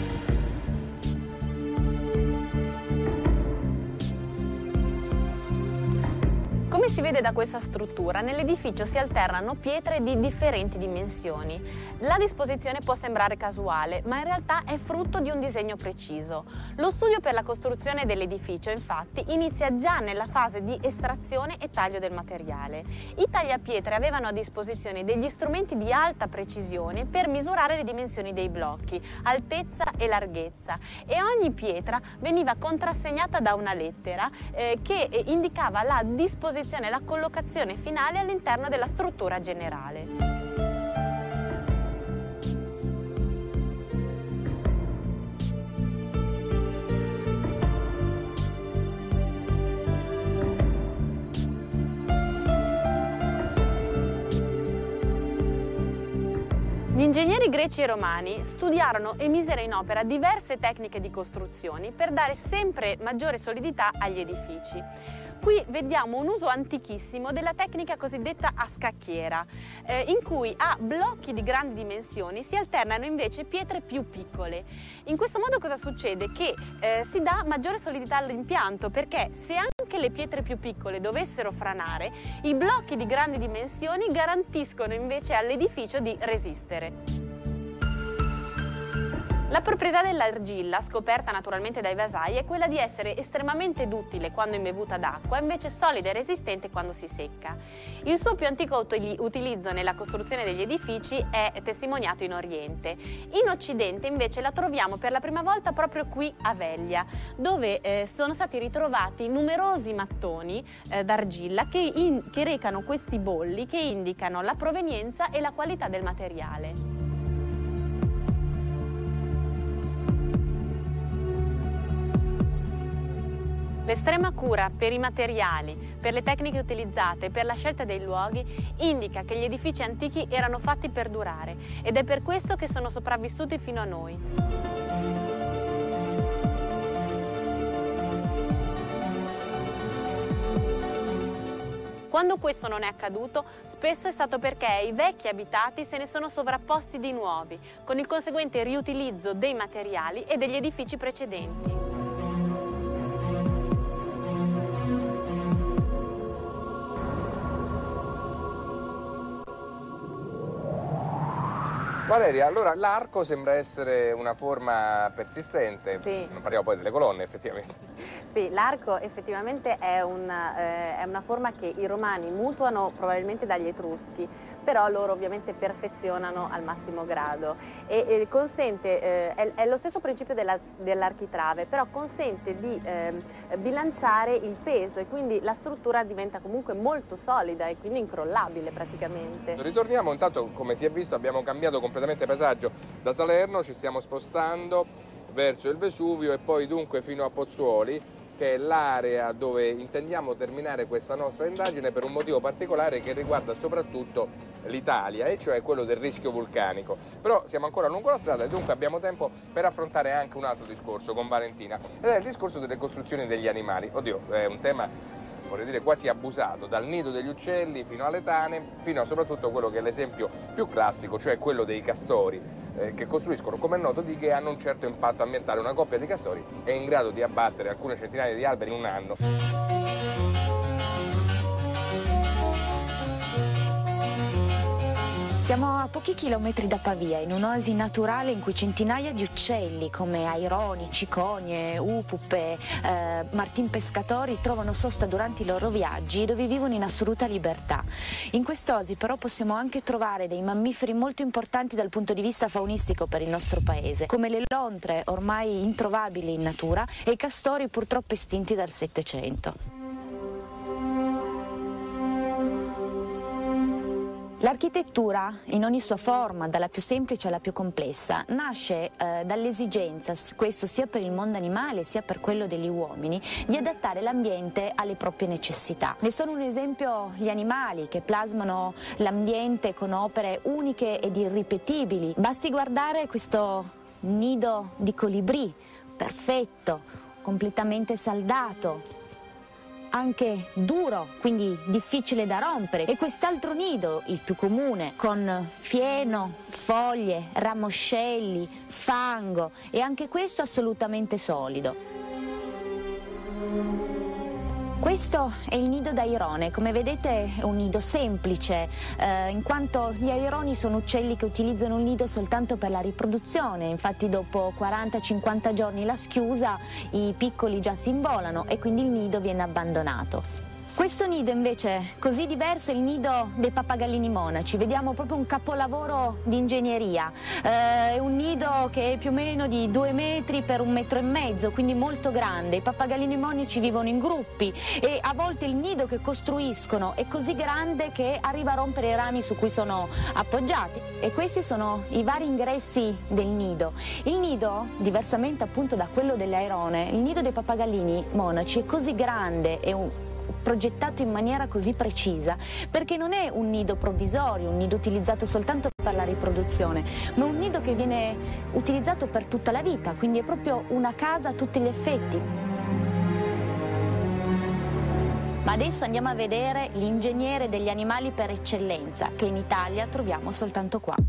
Come si vede da questa struttura, nell'edificio si alternano pietre di differenti dimensioni. La disposizione può sembrare casuale, ma in realtà è frutto di un disegno preciso. Lo studio per la costruzione dell'edificio, infatti, inizia già nella fase di estrazione e taglio del materiale. I tagliapietre avevano a disposizione degli strumenti di alta precisione per misurare le dimensioni dei blocchi, altezza e larghezza, e ogni pietra veniva contrassegnata da una lettera che indicava la disposizione e la collocazione finale all'interno della struttura generale. Gli ingegneri greci e romani studiarono e misero in opera diverse tecniche di costruzioni per dare sempre maggiore solidità agli edifici. Qui vediamo un uso antichissimo della tecnica cosiddetta a scacchiera, in cui a blocchi di grandi dimensioni si alternano invece pietre più piccole. In questo modo cosa succede? Che si dà maggiore solidità all'impianto, perché se anche le pietre più piccole dovessero franare, i blocchi di grandi dimensioni garantiscono invece all'edificio di resistere. La proprietà dell'argilla, scoperta naturalmente dai vasai, è quella di essere estremamente duttile quando imbevuta d'acqua, invece solida e resistente quando si secca. Il suo più antico utilizzo nella costruzione degli edifici è testimoniato in Oriente. In Occidente invece la troviamo per la prima volta proprio qui a Velia, dove sono stati ritrovati numerosi mattoni d'argilla che recano questi bolli che indicano la provenienza e la qualità del materiale. L'estrema cura per i materiali, per le tecniche utilizzate e per la scelta dei luoghi indica che gli edifici antichi erano fatti per durare ed è per questo che sono sopravvissuti fino a noi. Quando questo non è accaduto, spesso è stato perché i vecchi abitati se ne sono sovrapposti di nuovi, con il conseguente riutilizzo dei materiali e degli edifici precedenti. Valeria, allora l'arco sembra essere una forma persistente, sì. Non parliamo poi delle colonne effettivamente. Sì, l'arco effettivamente è una forma che i romani mutuano probabilmente dagli etruschi, però loro ovviamente perfezionano al massimo grado e consente, è lo stesso principio dell'architrave, però consente di bilanciare il peso e quindi la struttura diventa comunque molto solida e quindi incrollabile praticamente. Ritorniamo, intanto come si è visto abbiamo cambiato completamente paesaggio, da Salerno ci stiamo spostando verso il Vesuvio e poi dunque fino a Pozzuoli. che è l'area dove intendiamo terminare questa nostra indagine per un motivo particolare che riguarda soprattutto l'Italia, e cioè quello del rischio vulcanico. Però siamo ancora lungo la strada e dunque abbiamo tempo per affrontare anche un altro discorso con Valentina, ed è il discorso delle costruzioni degli animali. Oddio, è un tema, vorrei dire, quasi abusato, dal nido degli uccelli fino alle tane, fino a soprattutto quello che è l'esempio più classico, cioè quello dei castori, che costruiscono, come è noto, dighe e hanno un certo impatto ambientale. Una coppia di castori è in grado di abbattere alcune centinaia di alberi in un anno. Siamo a pochi chilometri da Pavia, in un'oasi naturale in cui centinaia di uccelli come aironi, cicogne, upupe, martin pescatori trovano sosta durante i loro viaggi, dove vivono in assoluta libertà. In quest'oasi però possiamo anche trovare dei mammiferi molto importanti dal punto di vista faunistico per il nostro paese, come le lontre ormai introvabili in natura e i castori purtroppo estinti dal Settecento. L'architettura, in ogni sua forma, dalla più semplice alla più complessa, nasce dall'esigenza, questo sia per il mondo animale sia per quello degli uomini, di adattare l'ambiente alle proprie necessità. Ne sono un esempio gli animali, che plasmano l'ambiente con opere uniche ed irripetibili. Basti guardare questo nido di colibrì, perfetto, completamente saldato, anche duro, quindi difficile da rompere, e quest'altro nido, il più comune, con fieno, foglie, ramoscelli, fango, e anche questo assolutamente solido. Questo è il nido d'airone. Come vedete è un nido semplice, in quanto gli aironi sono uccelli che utilizzano il nido soltanto per la riproduzione. Infatti dopo 40-50 giorni la schiusa i piccoli già si involano e quindi il nido viene abbandonato. Questo nido invece, così diverso, è il nido dei pappagallini monaci. Vediamo proprio un capolavoro di ingegneria. È un nido che è più o meno di 2 metri per 1,5 metri, quindi molto grande. I pappagallini monaci vivono in gruppi e a volte il nido che costruiscono è così grande che arriva a rompere i rami su cui sono appoggiati. E questi sono i vari ingressi del nido. Il nido, diversamente appunto da quello dell'airone, il nido dei pappagallini monaci è così grande e progettato in maniera così precisa perché non è un nido provvisorio, un nido utilizzato soltanto per la riproduzione, ma un nido che viene utilizzato per tutta la vita, quindi è proprio una casa a tutti gli effetti. Ma adesso andiamo a vedere l'ingegnere degli animali per eccellenza, che in Italia troviamo soltanto qua.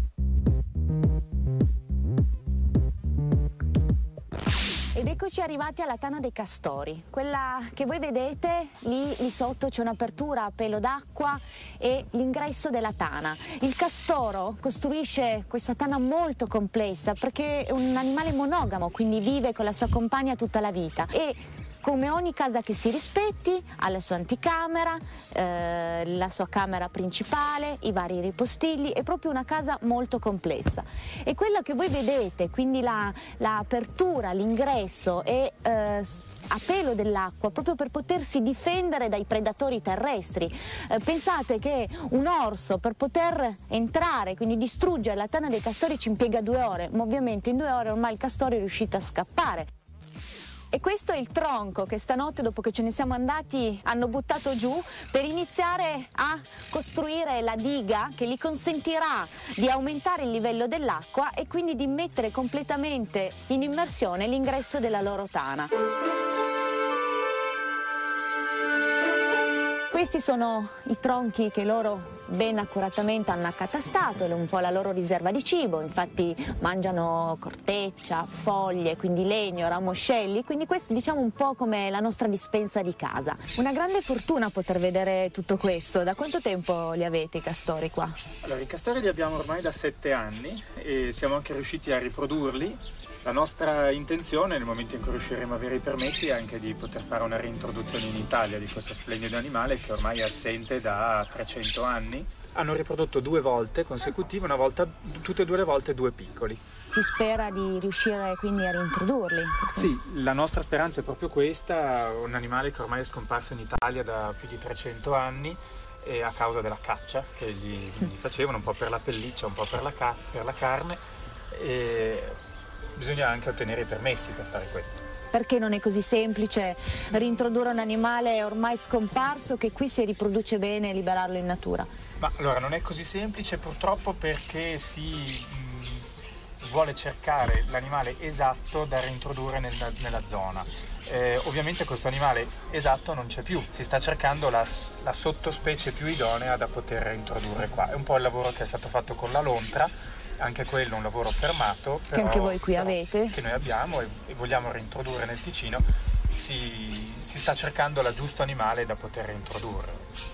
Ed eccoci arrivati alla tana dei castori, quella che voi vedete lì sotto. C'è un'apertura a pelo d'acqua e l'ingresso della tana. Il castoro costruisce questa tana molto complessa perché è un animale monogamo, quindi vive con la sua compagna tutta la vita e, come ogni casa che si rispetti, ha la sua anticamera, la sua camera principale, i vari ripostigli, è proprio una casa molto complessa. E quello che voi vedete, quindi l'apertura, l'ingresso è a pelo dell'acqua, proprio per potersi difendere dai predatori terrestri. Pensate che un orso, per poter entrare, quindi distruggere la tana dei castori, ci impiega 2 ore, ma ovviamente in 2 ore ormai il castoro è riuscito a scappare. E questo è il tronco che stanotte, dopo che ce ne siamo andati, hanno buttato giù per iniziare a costruire la diga che gli consentirà di aumentare il livello dell'acqua e quindi di mettere completamente in immersione l'ingresso della loro tana. Questi sono i tronchi che loro ben accuratamente hanno accatastato, è un po' la loro riserva di cibo, infatti mangiano corteccia, foglie, quindi legno, ramoscelli, quindi questo diciamo un po' come la nostra dispensa di casa. Una grande fortuna poter vedere tutto questo. Da quanto tempo li avete i castori qua? Allora, i castori li abbiamo ormai da 7 anni e siamo anche riusciti a riprodurli. La nostra intenzione, nel momento in cui riusciremo a avere i permessi, è anche di poter fare una reintroduzione in Italia di questo splendido animale che ormai è assente da 300 anni. Hanno riprodotto 2 volte consecutive, una volta, tutte e 2 le volte 2 piccoli. Si spera di riuscire quindi a reintrodurli? Sì, la nostra speranza è proprio questa, un animale che ormai è scomparso in Italia da più di 300 anni e a causa della caccia che gli facevano, un po' per la pelliccia, un po' per la carne. bisogna anche ottenere i permessi per fare questo. Perché non è così semplice reintrodurre un animale ormai scomparso che qui si riproduce bene e liberarlo in natura? Ma allora non è così semplice purtroppo, perché si vuole cercare l'animale esatto da reintrodurre nella zona. Ovviamente questo animale esatto non c'è più, si sta cercando la sottospecie più idonea da poter reintrodurre qua. È un po' il lavoro che è stato fatto con la lontra, anche quello un lavoro fermato, però, che anche voi qui avete, che noi abbiamo e vogliamo reintrodurre nel Ticino. Si sta cercando il giusto animale da poter reintrodurre.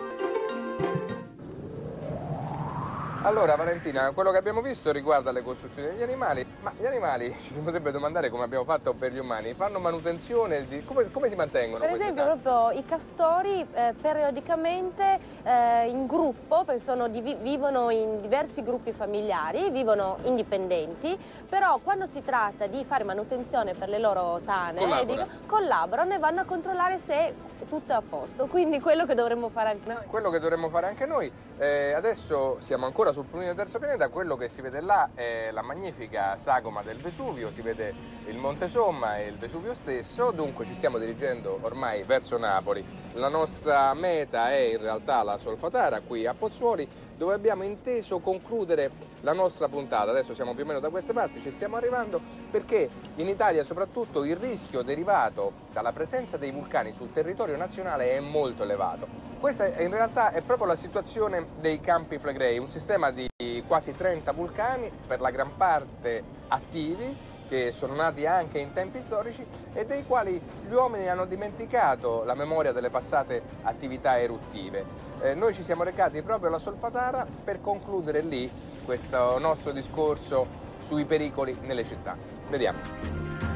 Allora Valentina, quello che abbiamo visto riguarda le costruzioni degli animali, ma gli animali, ci si potrebbe domandare come abbiamo fatto per gli umani, fanno manutenzione, come si mantengono? Per esempio proprio i castori periodicamente in gruppo, perché vivono in diversi gruppi familiari, vivono indipendenti, però quando si tratta di fare manutenzione per le loro tane, collaborano e vanno a controllare se tutto è a posto, quindi quello che dovremmo fare anche noi. Quello che dovremmo fare anche noi, adesso siamo ancora sul Pulmino del Terzo Pianeta, quello che si vede là è la magnifica sagoma del Vesuvio, si vede il Monte Somma e il Vesuvio stesso, dunque ci stiamo dirigendo ormai verso Napoli. La nostra meta è in realtà la Solfatara, qui a Pozzuoli, dove abbiamo inteso concludere la nostra puntata. Adesso siamo più o meno da queste parti, ci stiamo arrivando perché in Italia soprattutto il rischio derivato dalla presenza dei vulcani sul territorio nazionale è molto elevato. Questa in realtà è proprio la situazione dei Campi Flegrei, un sistema di quasi 30 vulcani, per la gran parte attivi, che sono nati anche in tempi storici e dei quali gli uomini hanno dimenticato la memoria delle passate attività eruttive. Noi ci siamo recati proprio alla Solfatara per concludere lì questo nostro discorso sui pericoli nelle città. Vediamo.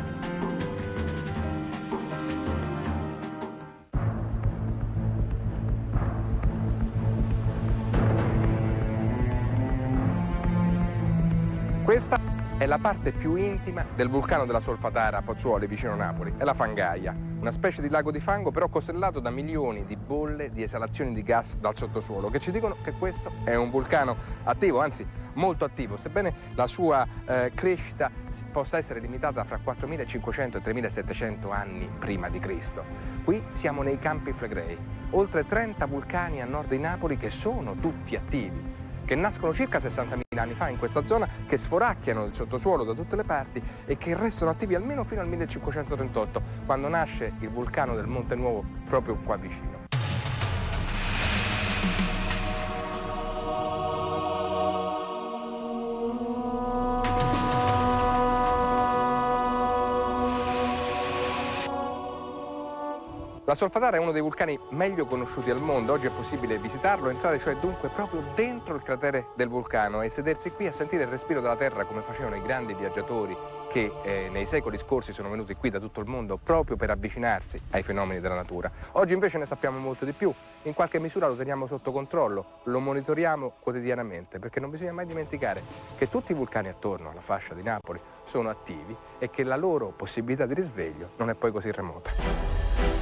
Questa è la parte più intima del vulcano della Solfatara a Pozzuoli, vicino Napoli. È la Fangaia, una specie di lago di fango però costellato da milioni di bolle di esalazioni di gas dal sottosuolo, che ci dicono che questo è un vulcano attivo, anzi molto attivo, sebbene la sua crescita possa essere limitata fra 4.500 e 3.700 anni prima di Cristo. Qui siamo nei Campi Flegrei, oltre 30 vulcani a nord di Napoli che sono tutti attivi, che nascono circa 60.000 anni fa in questa zona, che sforacchiano il sottosuolo da tutte le parti e che restano attivi almeno fino al 1538, quando nasce il vulcano del Monte Nuovo proprio qua vicino. La Solfatara è uno dei vulcani meglio conosciuti al mondo, oggi è possibile visitarlo, entrare cioè dunque proprio dentro il cratere del vulcano e sedersi qui a sentire il respiro della terra come facevano i grandi viaggiatori che nei secoli scorsi sono venuti qui da tutto il mondo proprio per avvicinarsi ai fenomeni della natura. Oggi invece ne sappiamo molto di più, in qualche misura lo teniamo sotto controllo, lo monitoriamo quotidianamente, perché non bisogna mai dimenticare che tutti i vulcani attorno alla fascia di Napoli sono attivi e che la loro possibilità di risveglio non è poi così remota.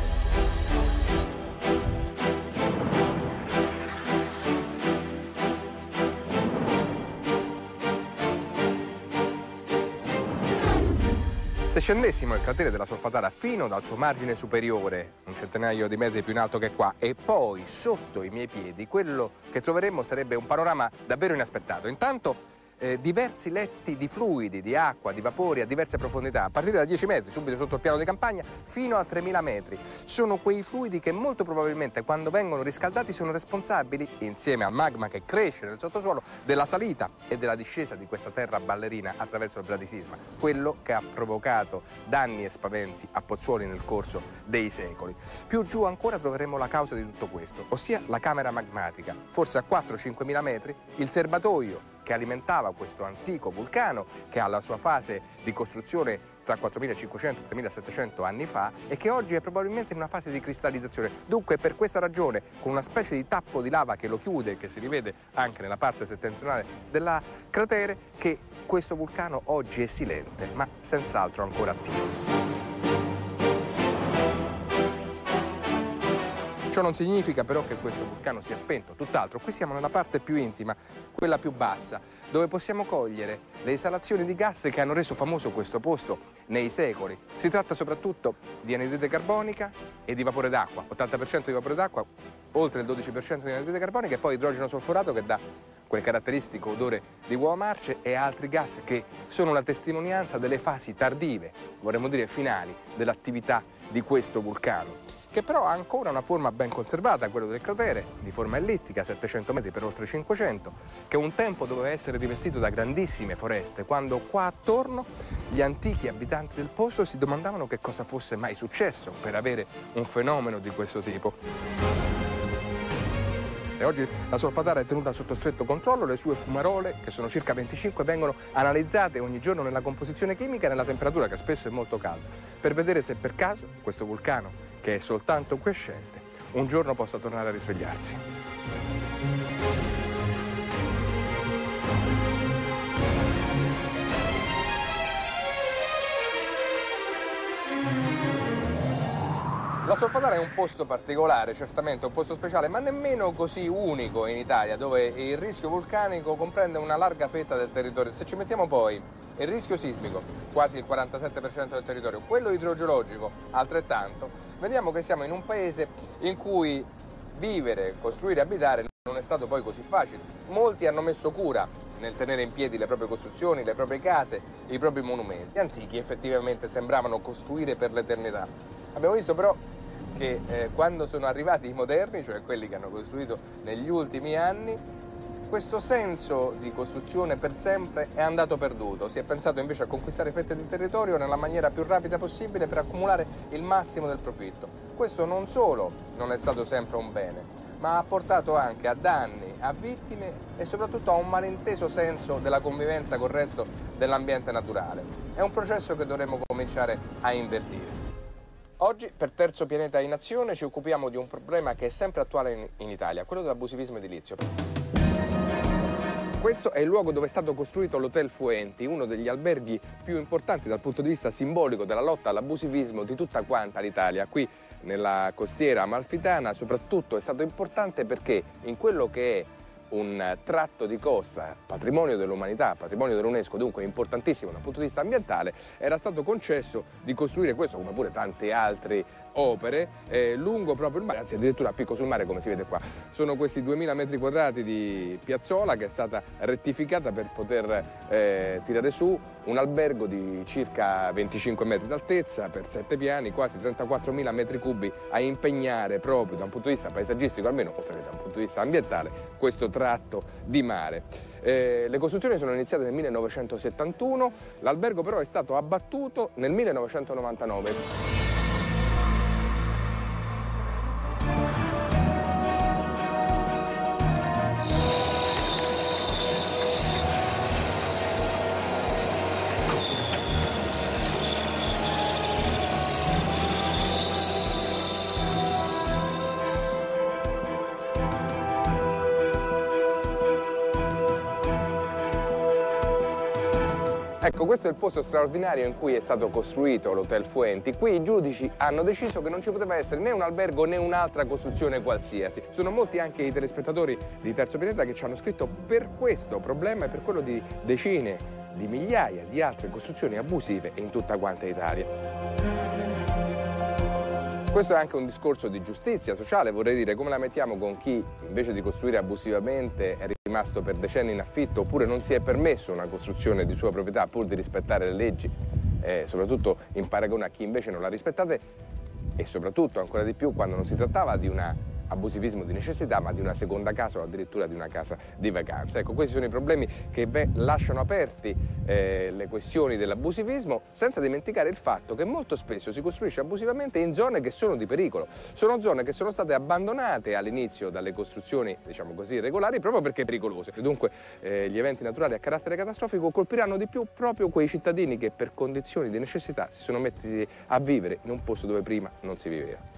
Se scendessimo il cratere della Solfatara fino dal suo margine superiore, un centinaio di metri più in alto che qua, e poi sotto i miei piedi, quello che troveremmo sarebbe un panorama davvero inaspettato. Intanto diversi letti di fluidi, di acqua, di vapori a diverse profondità, a partire da 10 metri, subito sotto il piano di campagna, fino a 3.000 metri. Sono quei fluidi che molto probabilmente, quando vengono riscaldati, sono responsabili, insieme al magma che cresce nel sottosuolo, della salita e della discesa di questa terra ballerina attraverso il bradisisma, quello che ha provocato danni e spaventi a Pozzuoli nel corso dei secoli. Più giù ancora troveremo la causa di tutto questo, ossia la camera magmatica, forse a 4-5.000 metri, il serbatoio che alimentava questo antico vulcano, che ha la sua fase di costruzione tra 4.500 e 3.700 anni fa e che oggi è probabilmente in una fase di cristallizzazione. Dunque, per questa ragione, con una specie di tappo di lava che lo chiude, che si rivede anche nella parte settentrionale del cratere, che questo vulcano oggi è silente, ma senz'altro ancora attivo. Ciò non significa però che questo vulcano sia spento, tutt'altro. Qui siamo nella parte più intima, quella più bassa, dove possiamo cogliere le esalazioni di gas che hanno reso famoso questo posto nei secoli. Si tratta soprattutto di anidride carbonica e di vapore d'acqua, 80% di vapore d'acqua, oltre il 12% di anidride carbonica, e poi idrogeno solforato che dà quel caratteristico odore di uova marce, e altri gas che sono la testimonianza delle fasi tardive, vorremmo dire finali, dell'attività di questo vulcano, che però ha ancora una forma ben conservata, quello del cratere, di forma ellittica, 700 metri per oltre 500, che un tempo doveva essere rivestito da grandissime foreste, quando qua attorno gli antichi abitanti del posto si domandavano che cosa fosse mai successo per avere un fenomeno di questo tipo. E oggi la Solfatara è tenuta sotto stretto controllo, le sue fumarole, che sono circa 25, vengono analizzate ogni giorno nella composizione chimica e nella temperatura, che spesso è molto calda, per vedere se per caso questo vulcano, che è soltanto quiescente, un giorno possa tornare a risvegliarsi. La Solfatara è un posto particolare, certamente un posto speciale, ma nemmeno così unico in Italia, dove il rischio vulcanico comprende una larga fetta del territorio. Se ci mettiamo poi il rischio sismico, quasi il 47% del territorio, quello idrogeologico, altrettanto, vediamo che siamo in un paese in cui vivere, costruire e abitare non è stato poi così facile. Molti hanno messo cura nel tenere in piedi le proprie costruzioni, le proprie case, i propri monumenti. Gli antichi effettivamente sembravano costruire per l'eternità. Abbiamo visto però che quando sono arrivati i moderni, cioè quelli che hanno costruito negli ultimi anni, questo senso di costruzione per sempre è andato perduto. Si è pensato invece a conquistare fette di territorio nella maniera più rapida possibile per accumulare il massimo del profitto. Questo non solo non è stato sempre un bene, ma ha portato anche a danni, a vittime e soprattutto a un malinteso senso della convivenza col resto dell'ambiente naturale. È un processo che dovremmo cominciare a invertire. Oggi, per Terzo Pianeta in Azione, ci occupiamo di un problema che è sempre attuale in Italia, quello dell'abusivismo edilizio. Questo è il luogo dove è stato costruito l'Hotel Fuenti, uno degli alberghi più importanti dal punto di vista simbolico della lotta all'abusivismo di tutta quanta l'Italia. Qui nella costiera amalfitana soprattutto è stato importante perché in quello che è un tratto di costa, patrimonio dell'umanità, patrimonio dell'UNESCO, dunque importantissimo dal punto di vista ambientale, era stato concesso di costruire questo, come pure tante altre opere, lungo proprio il mare, anzi addirittura a picco sul mare, come si vede qua. Sono questi 2000 metri quadrati di piazzola che è stata rettificata per poter tirare su un albergo di circa 25 metri d'altezza per 7 piani, quasi 34.000 metri cubi a impegnare proprio da un punto di vista paesaggistico, almeno oltre che da un punto di vista ambientale, questo tratto di mare. Le costruzioni sono iniziate nel 1971, l'albergo però è stato abbattuto nel 1999. Ecco, questo è il posto straordinario in cui è stato costruito l'Hotel Fuenti. Qui i giudici hanno deciso che non ci poteva essere né un albergo né un'altra costruzione qualsiasi. Sono molti anche i telespettatori di Terzo Pianeta che ci hanno scritto per questo problema e per quello di decine di migliaia di altre costruzioni abusive in tutta quanta Italia. Questo è anche un discorso di giustizia sociale, vorrei dire, come la mettiamo con chi invece di costruire abusivamente è rimasto per decenni in affitto oppure non si è permesso una costruzione di sua proprietà pur di rispettare le leggi, soprattutto in paragone a chi invece non l'ha rispettate e soprattutto ancora di più quando non si trattava di un abusivismo di necessità ma di una seconda casa o addirittura di una casa di vacanza. Ecco, questi sono i problemi che lasciano aperti le questioni dell'abusivismo, senza dimenticare il fatto che molto spesso si costruisce abusivamente in zone che sono di pericolo. Sono zone che sono state abbandonate all'inizio dalle costruzioni, diciamo così, irregolari proprio perché pericolose. Dunque gli eventi naturali a carattere catastrofico colpiranno di più proprio quei cittadini che per condizioni di necessità si sono messi a vivere in un posto dove prima non si viveva.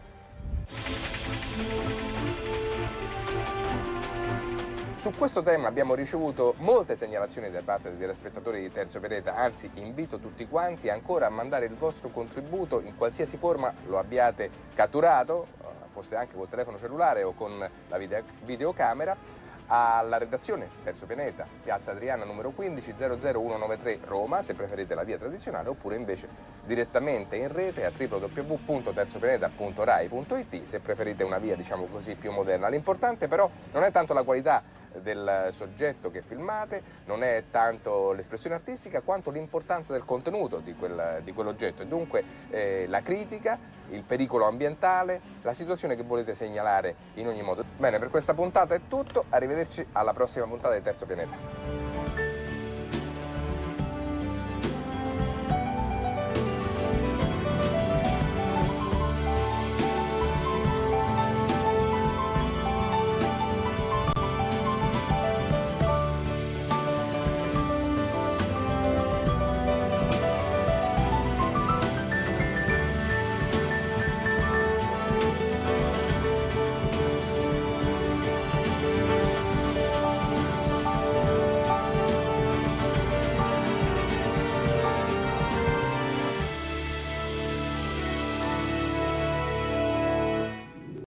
Su questo tema abbiamo ricevuto molte segnalazioni da parte dei telespettatori di Terzo Pianeta, anzi invito tutti quanti ancora a mandare il vostro contributo in qualsiasi forma lo abbiate catturato, fosse anche col telefono cellulare o con la videocamera, alla redazione Terzo Pianeta, Piazza Adriana numero 15, 00193 Roma, se preferite la via tradizionale, oppure invece direttamente in rete a www.terzopianeta.rai.it se preferite una via, diciamo così, più moderna. L'importante però non è tanto la qualità del soggetto che filmate, non è tanto l'espressione artistica quanto l'importanza del contenuto di quell'oggetto, e dunque la critica, il pericolo ambientale, la situazione che volete segnalare in ogni modo. Bene, per questa puntata è tutto, arrivederci alla prossima puntata di Terzo Pianeta.